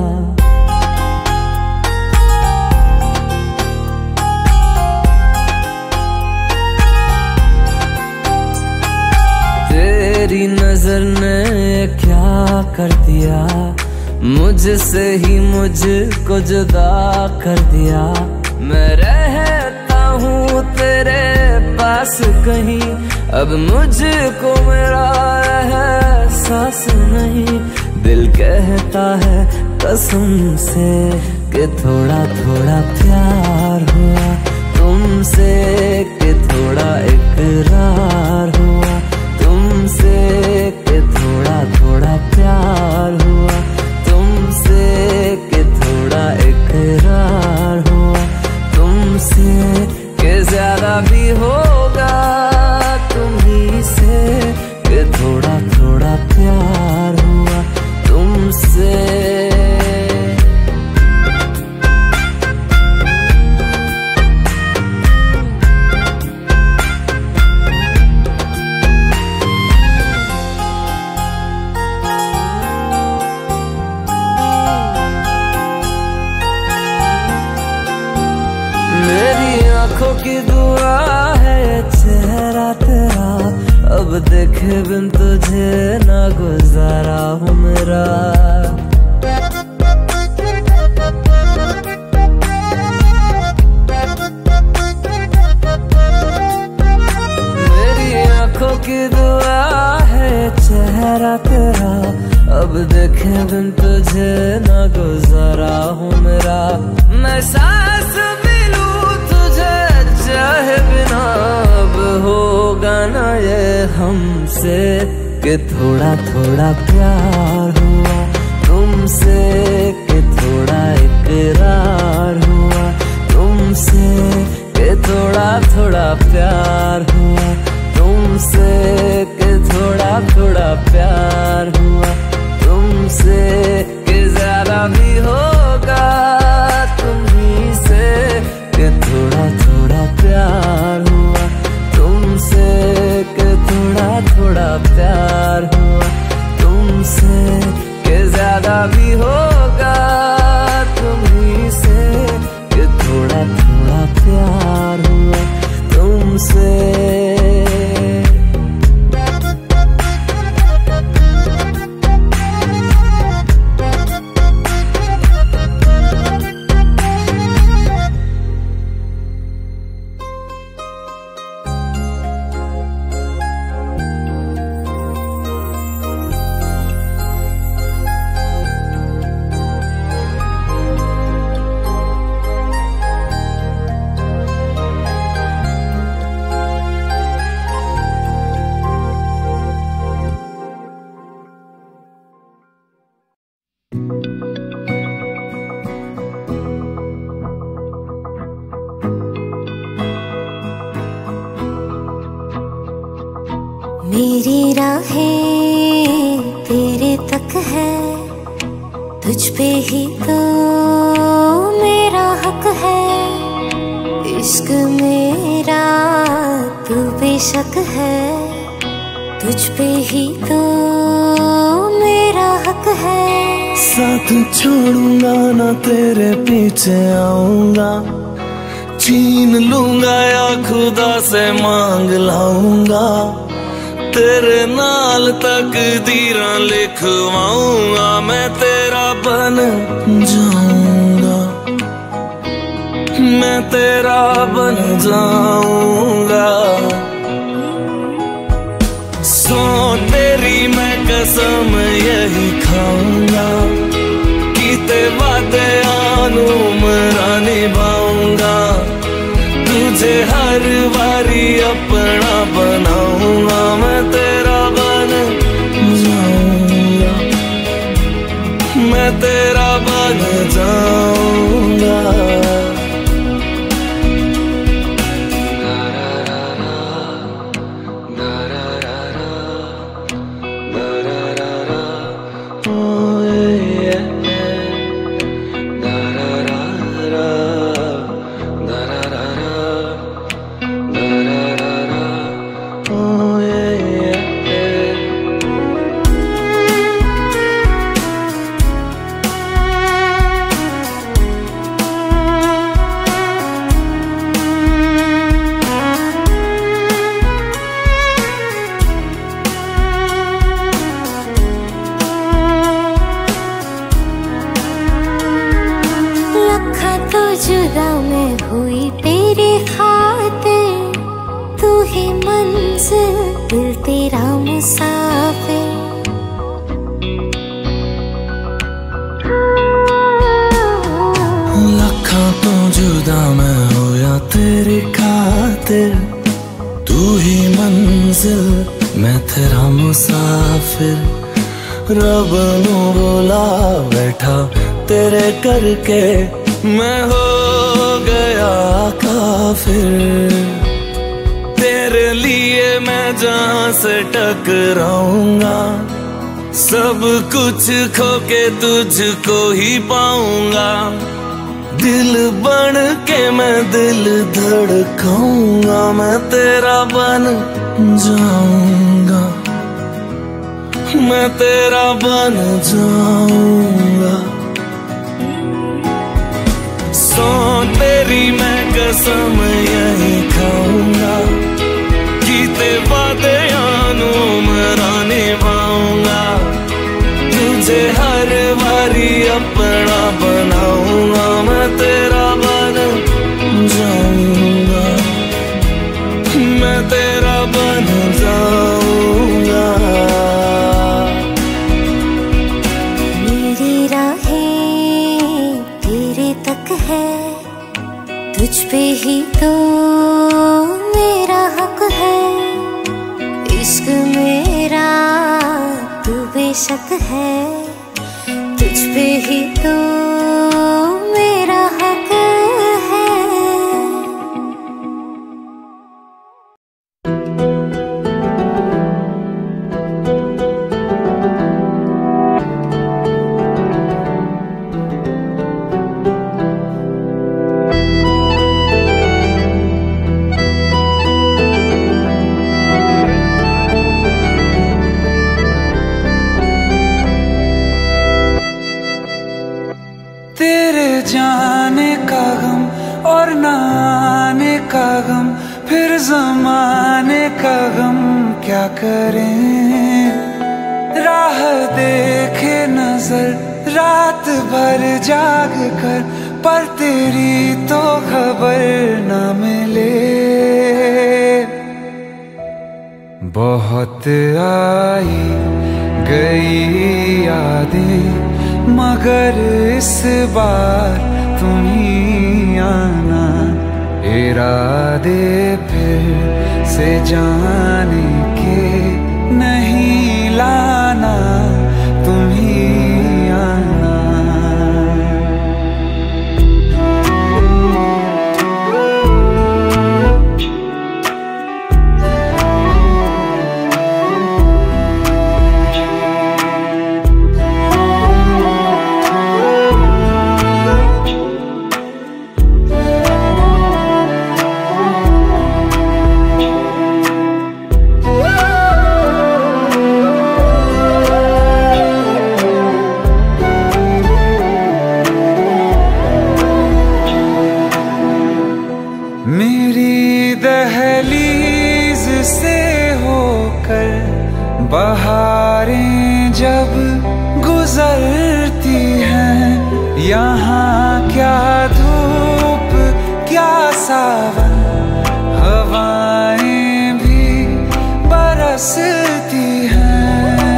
तेरी नजर ने क्या कर दिया, मुझसे ही मुझको जुदा कर दिया। मैं रहता हूँ तेरे पास कहीं, अब मुझको मेरा एहसास नहीं। दिल कहता है कसम से कि थोड़ा थोड़ा प्यार हुआ तुमसे, कि थोड़ा इकरार हुआ तुमसे, कि थोड़ा थोड़ा प्यार हुआ तुमसे, कि थोड़ा इकरार हुआ तुमसे, कि ज्यादा भी होगा तुम्ही से, कि थोड़ा थोड़ा प्यार हुआ तुमसे। आँखों की दुआ है चेहरा तेरा, अब देखे बिन तुझे ना गुजारा हूँ मेरा। मेरी आँखों की दुआ है चेहरा तेरा, अब देखे बिन तुझे ना गुजारा हूँ मेरा। मैं सांस चाहे बिना अब होगा ना ये हमसे, कि थोड़ा थोड़ा प्यार हुआ तुमसे, कि थोड़ा इकरार हुआ तुमसे, कि थोड़ा थोड़ा प्यार हुआ तुमसे, कि थोड़ा थोड़ा प्यार हुआ तुमसे, कि ज्यादा भी होगा तुम्ही से, कि थोड़ा थोड़ा प्यार हुआ तुमसे, कि थोड़ा थोड़ा प्यार हुआ तुमसे, कि ज्यादा भी होगा तुम्ही से, कि थोड़ा थोड़ा प्यार हुआ तुमसे। मेरी राहें तेरे तुझ पे ही तो मेरा हक है, इश्क मेरा तू बेशक है, तुझ पे ही तो मेरा हक है। साथ छोड़ूंगा ना तेरे पीछे आऊंगा, छीन लूंगा या खुदा से मांग लाऊंगा, तेरे नाल तकदीरां लिखवाऊंगा, मैं तेरा बन जाऊंगा, मैं तेरा बन जाऊंगा। सो तेरी मैं कसम यही खाऊंगा, कीते वादे आनू मरा निभाऊंगा, तुझे हर बारी अपना बनाऊंगा, मैं तेरा बन जाऊंगा, मैं तेरा बन जाऊंगा। जुदा मैं हुई तेरे खातिर, तू ही मंजिल दिल तेरा मुसाफिर। लखा तो जुदा मैं होया तेरे खातिर, तू ही मंजिल मैं तेरा मुसाफिर। रब नू बोला बैठा तेरे करके, मैं हो गया काफिर। तेरे लिए मैं जहां से टकराऊंगा, सब कुछ खो के तुझको ही पाऊंगा। दिल बन के मैं दिल धड़काऊंगा, मैं तेरा बन जाऊंगा, मैं तेरा बन जाऊंगा। सो तेरी मैं कसम यही खाऊंगा, कीते वादे आनू मरा निभाऊंगा, तुझे हर बारी अपना बनाऊंगा, मैं तेरा बन जाऊंगा, मैं तेरा बन जाऊंगा। मेरी राहें तेरे तक है, तुझ पे ही तो मेरा हक है, इश्क मेरा तू बेशक है, तुझ पे ही तो मेरा हक है। तेरे जाने का गम और न आने का गम, फिर जमाने का गम क्या करें। राह देखे नजर रात भर जाग कर, पर तेरी तो खबर न मिले। बहुत आई गई यादें, मगर इस बार तुम ही आना। इरादे फिर से जाने के नहीं लाना, तुम ही आना। बहारें जब गुजरती हैं, यहाँ क्या धूप क्या सावन, हवाएं भी बरसती हैं।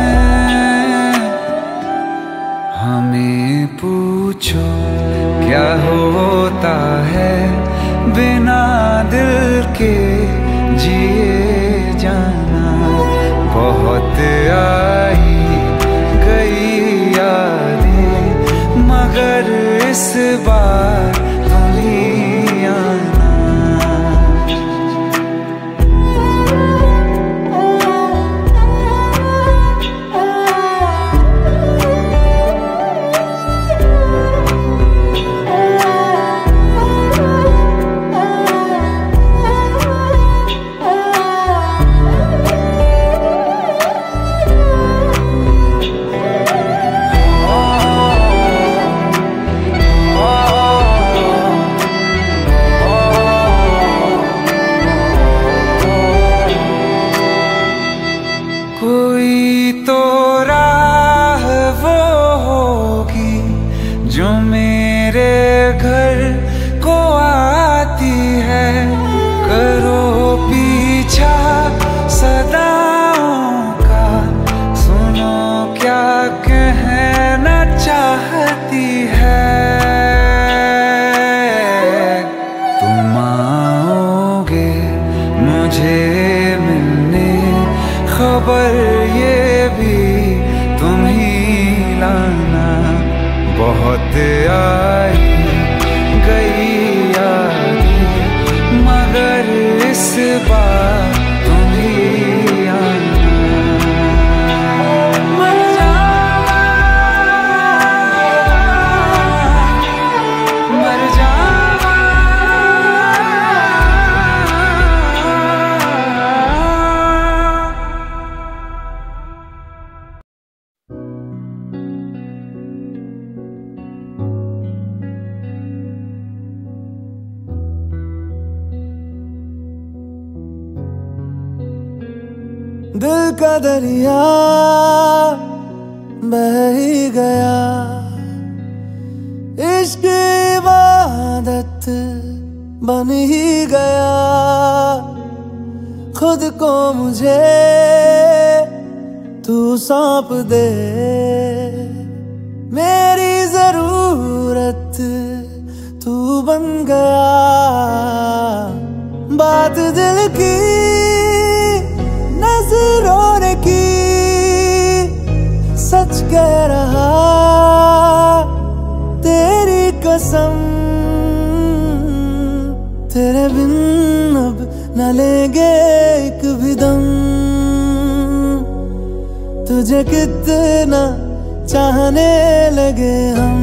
हमें पूछो क्या होता है बिना दिल के जिए जाना। बहुत आई गई यादें मगर इस बार तुम ही आना। कोई तो राह वो होगी जो मेरे घर को आती है। करो पीछा सदाओं का, सुनो क्या कहना चाहती है। तुम आओगे मुझे मिलने, खबर ये भी तुम ही लाना। बहुत आई गई यादें मगर इस बार तुम ही आना। मर जावा, मर जावा। दिल का दरिया बह ही गया, इश्क इबादत बन ही गया। खुद को मुझे तू सौंप दे, मेरी जरूरत तू बन गया। बात दिल की नजरों ने की, सच कह रहा तेरी कसम। तेरे बिन अब न लेंगे एक भी दम। तुझे कितना चाहने लगे हम,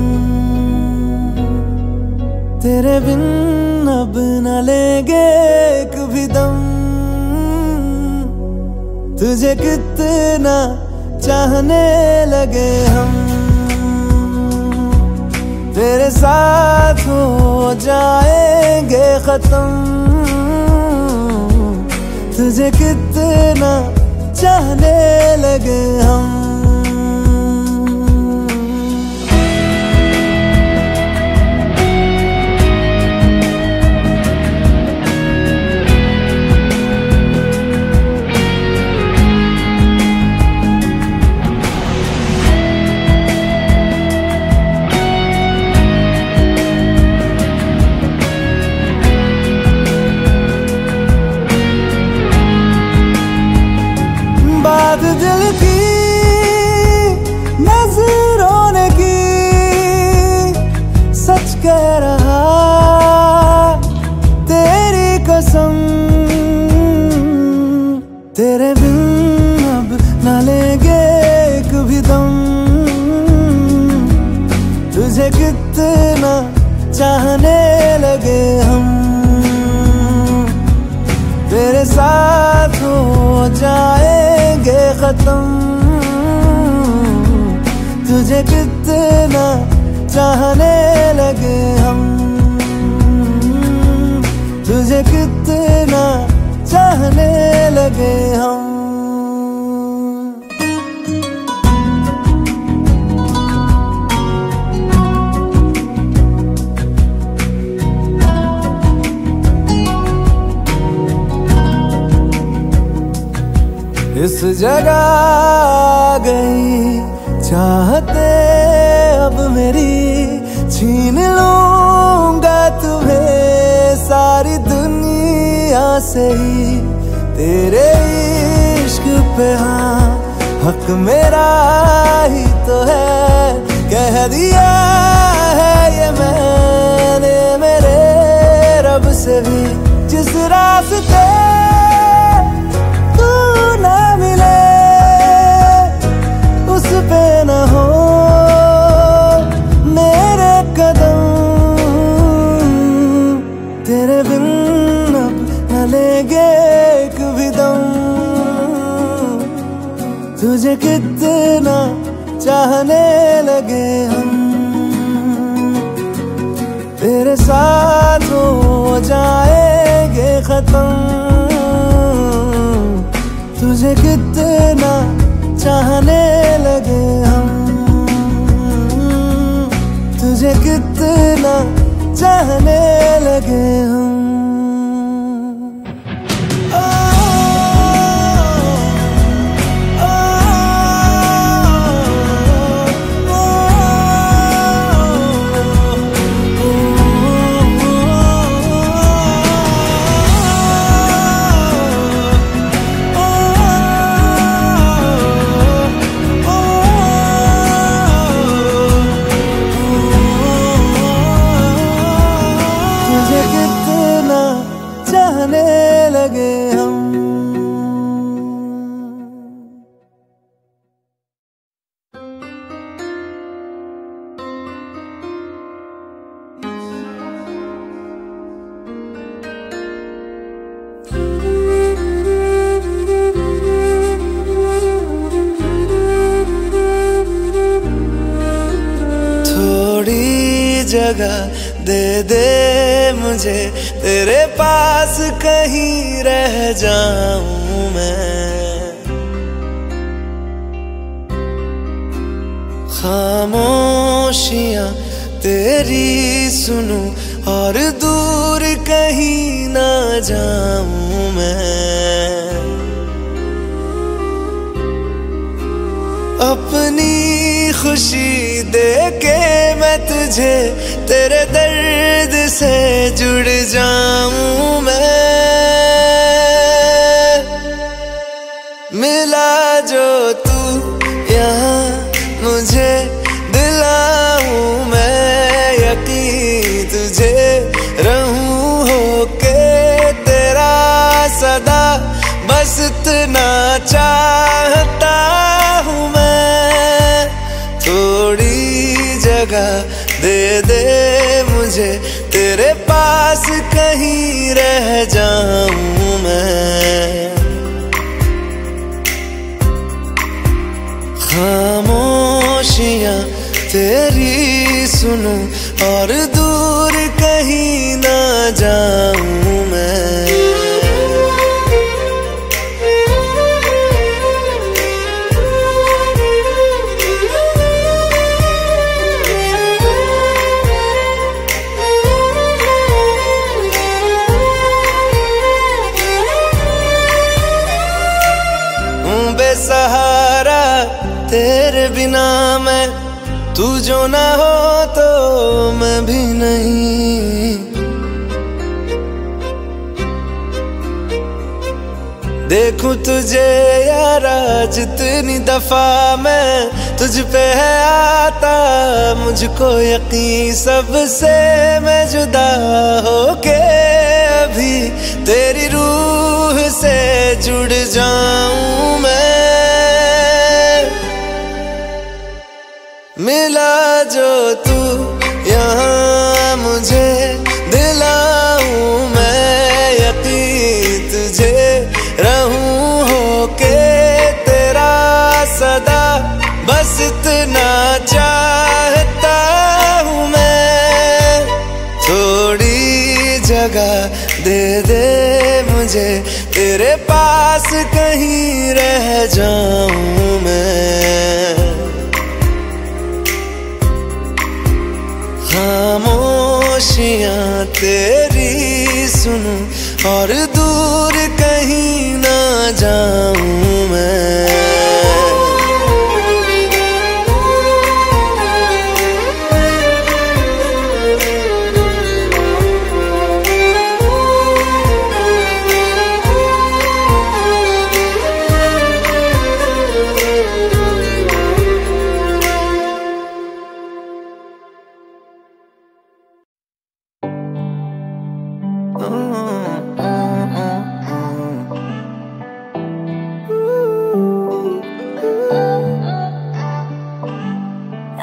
तेरे बिन अब न लेंगे एक भी दम। तुझे कितना चाहने लगे हम, तेरे साथ हो जाएंगे खत्म। तुझे कितना चाहने लगे हम। बात दिल की नजरों ने की, सच कह रहा तेरी कसम। तेरे बिन अब न लेंगे एक भी दम। तुझे कितना चाहने लगे हम, तेरे साथ हो जाएंगे खत्म। तुझे कितना चाहने लगे हम, तुझे कितना चाहने लगे हम। इस जगह आ गई चाहते अब मेरी, छीन लूंगा तुम्हें सारी दुनिया से ही। तेरे इश्क पे हाँ हक मेरा ही तो है, कह दिया है ये मैंने मेरे रब से भी। जिस रास्ते तू ना मिले उस पे न हो मेरे कदम, तेरे बिन अब न लेंगे एक भी दम। तुझे कितना चाहने लगे हम, तेरे साथ हो जाएंगे खत्म। तुझे कितना चाहने लगे हम, तुझे कितना चाहने लगे हम। जगह दे दे मुझे तेरे पास, कहीं रह जाऊं मैं। खामोशियां तेरी सुनूं और दूर कहीं ना जाऊं मैं। अपनी खुशी दे के मैं तुझे तेरे दर्द से जुड़ जाऊं मैं। मिला जो तू यहाँ मुझे दिलाऊं मैं यकीन, तुझे रहूं होके तेरा सदा, बस इतना चाहता हूँ मैं। थोड़ी जगह दे दे मुझे तेरे पास, कहीं रह जाऊं मैं। खामोशियां तेरी सुनूं और दूर कहीं ना जाऊं मैं। बेसहारा तेरे बिना मैं, तू जो ना हो तो मैं भी नहीं। देखूं तुझे यारा जितनी दफा मैं तुझ पे है आता, मुझको यकीन सबसे मैं जुदा होके अभी तेरी रूह से जुड़ जाऊं मैं। मिला जो तू यहाँ मुझे दिलाऊं मैं यकीन, तुझे रहूं होके तेरा सदा, बस इतना चाहता हूँ मैं। थोड़ी जगह दे दे मुझे तेरे पास, कहीं रह जाऊं मैं। खामोशियां तेरी सुनूं और दूर कहीं ना जाऊं मैं।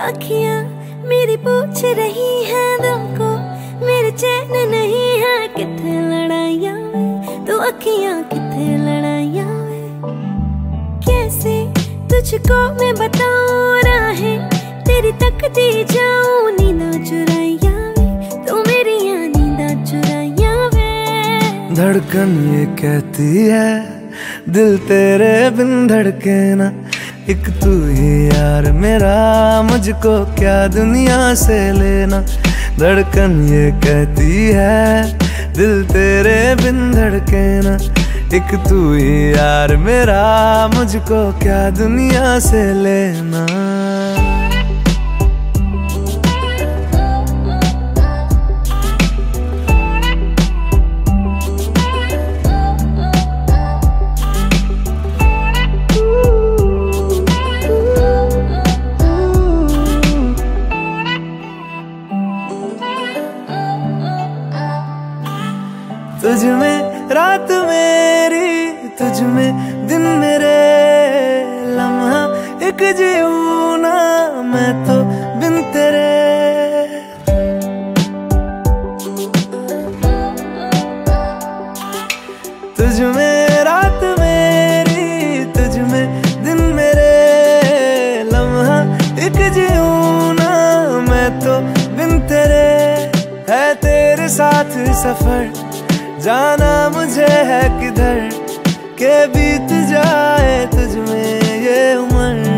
अखियां मेरी पूछ रही है दिल को, मेरे चैन नहीं है किथे लड़ाइयां वे, तो अखियां किथे लड़ाइयां वे। कैसे तुझको मैं बताऊं राहें तेरी तकती जाऊं, नींदा चुराइयां वे, तो मेरी नींदा चुराइयां वे। धड़कन ये कहती है दिल तेरे बिन धड़के ना, एक तू ही यार मेरा, मुझको क्या दुनिया से लेना। धड़कन ये कहती है दिल तेरे बिन धड़के ना, एक तू ही यार मेरा, मुझको क्या दुनिया से लेना। तुझ में रात मेरी, तुझ में दिन मेरे, लम्हा एक जीऊं ना मैं तो बिन तेरे। तुझ में रात मेरी, तुझ में दिन मेरे, लम्हा एक जीऊं ना मैं तो बिन तेरे। है तेरे साथ सफर जाना मुझे है किधर, के बीत जाए तुझ में ये उम्र।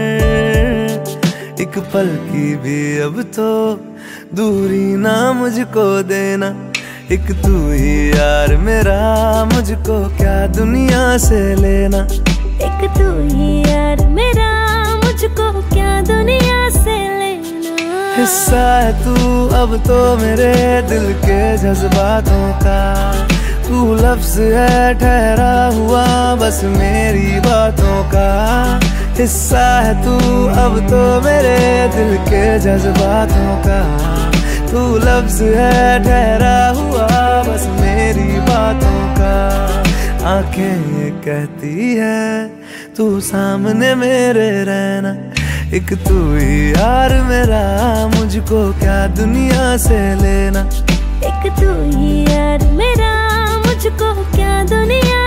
एक पल की भी अब तो दूरी ना मुझको देना, एक तू ही यार मेरा, मुझको क्या दुनिया से लेना। एक तू ही यार मेरा, मुझको क्या दुनिया से लेना। हिस्सा है तू अब तो मेरे दिल के जज्बातों का, तू लफ्ज है ठहरा हुआ बस मेरी बातों का। हिस्सा है तू अब तो मेरे दिल के जज्बातों का, तू लफ्ज है ठहरा हुआ बस मेरी बातों का। आंखें ये कहती है तू सामने मेरे रहना, एक तू ही यार मेरा, मुझको क्या दुनिया से लेना। एक तू ही यार मेरा, मुझको क्या दुनिया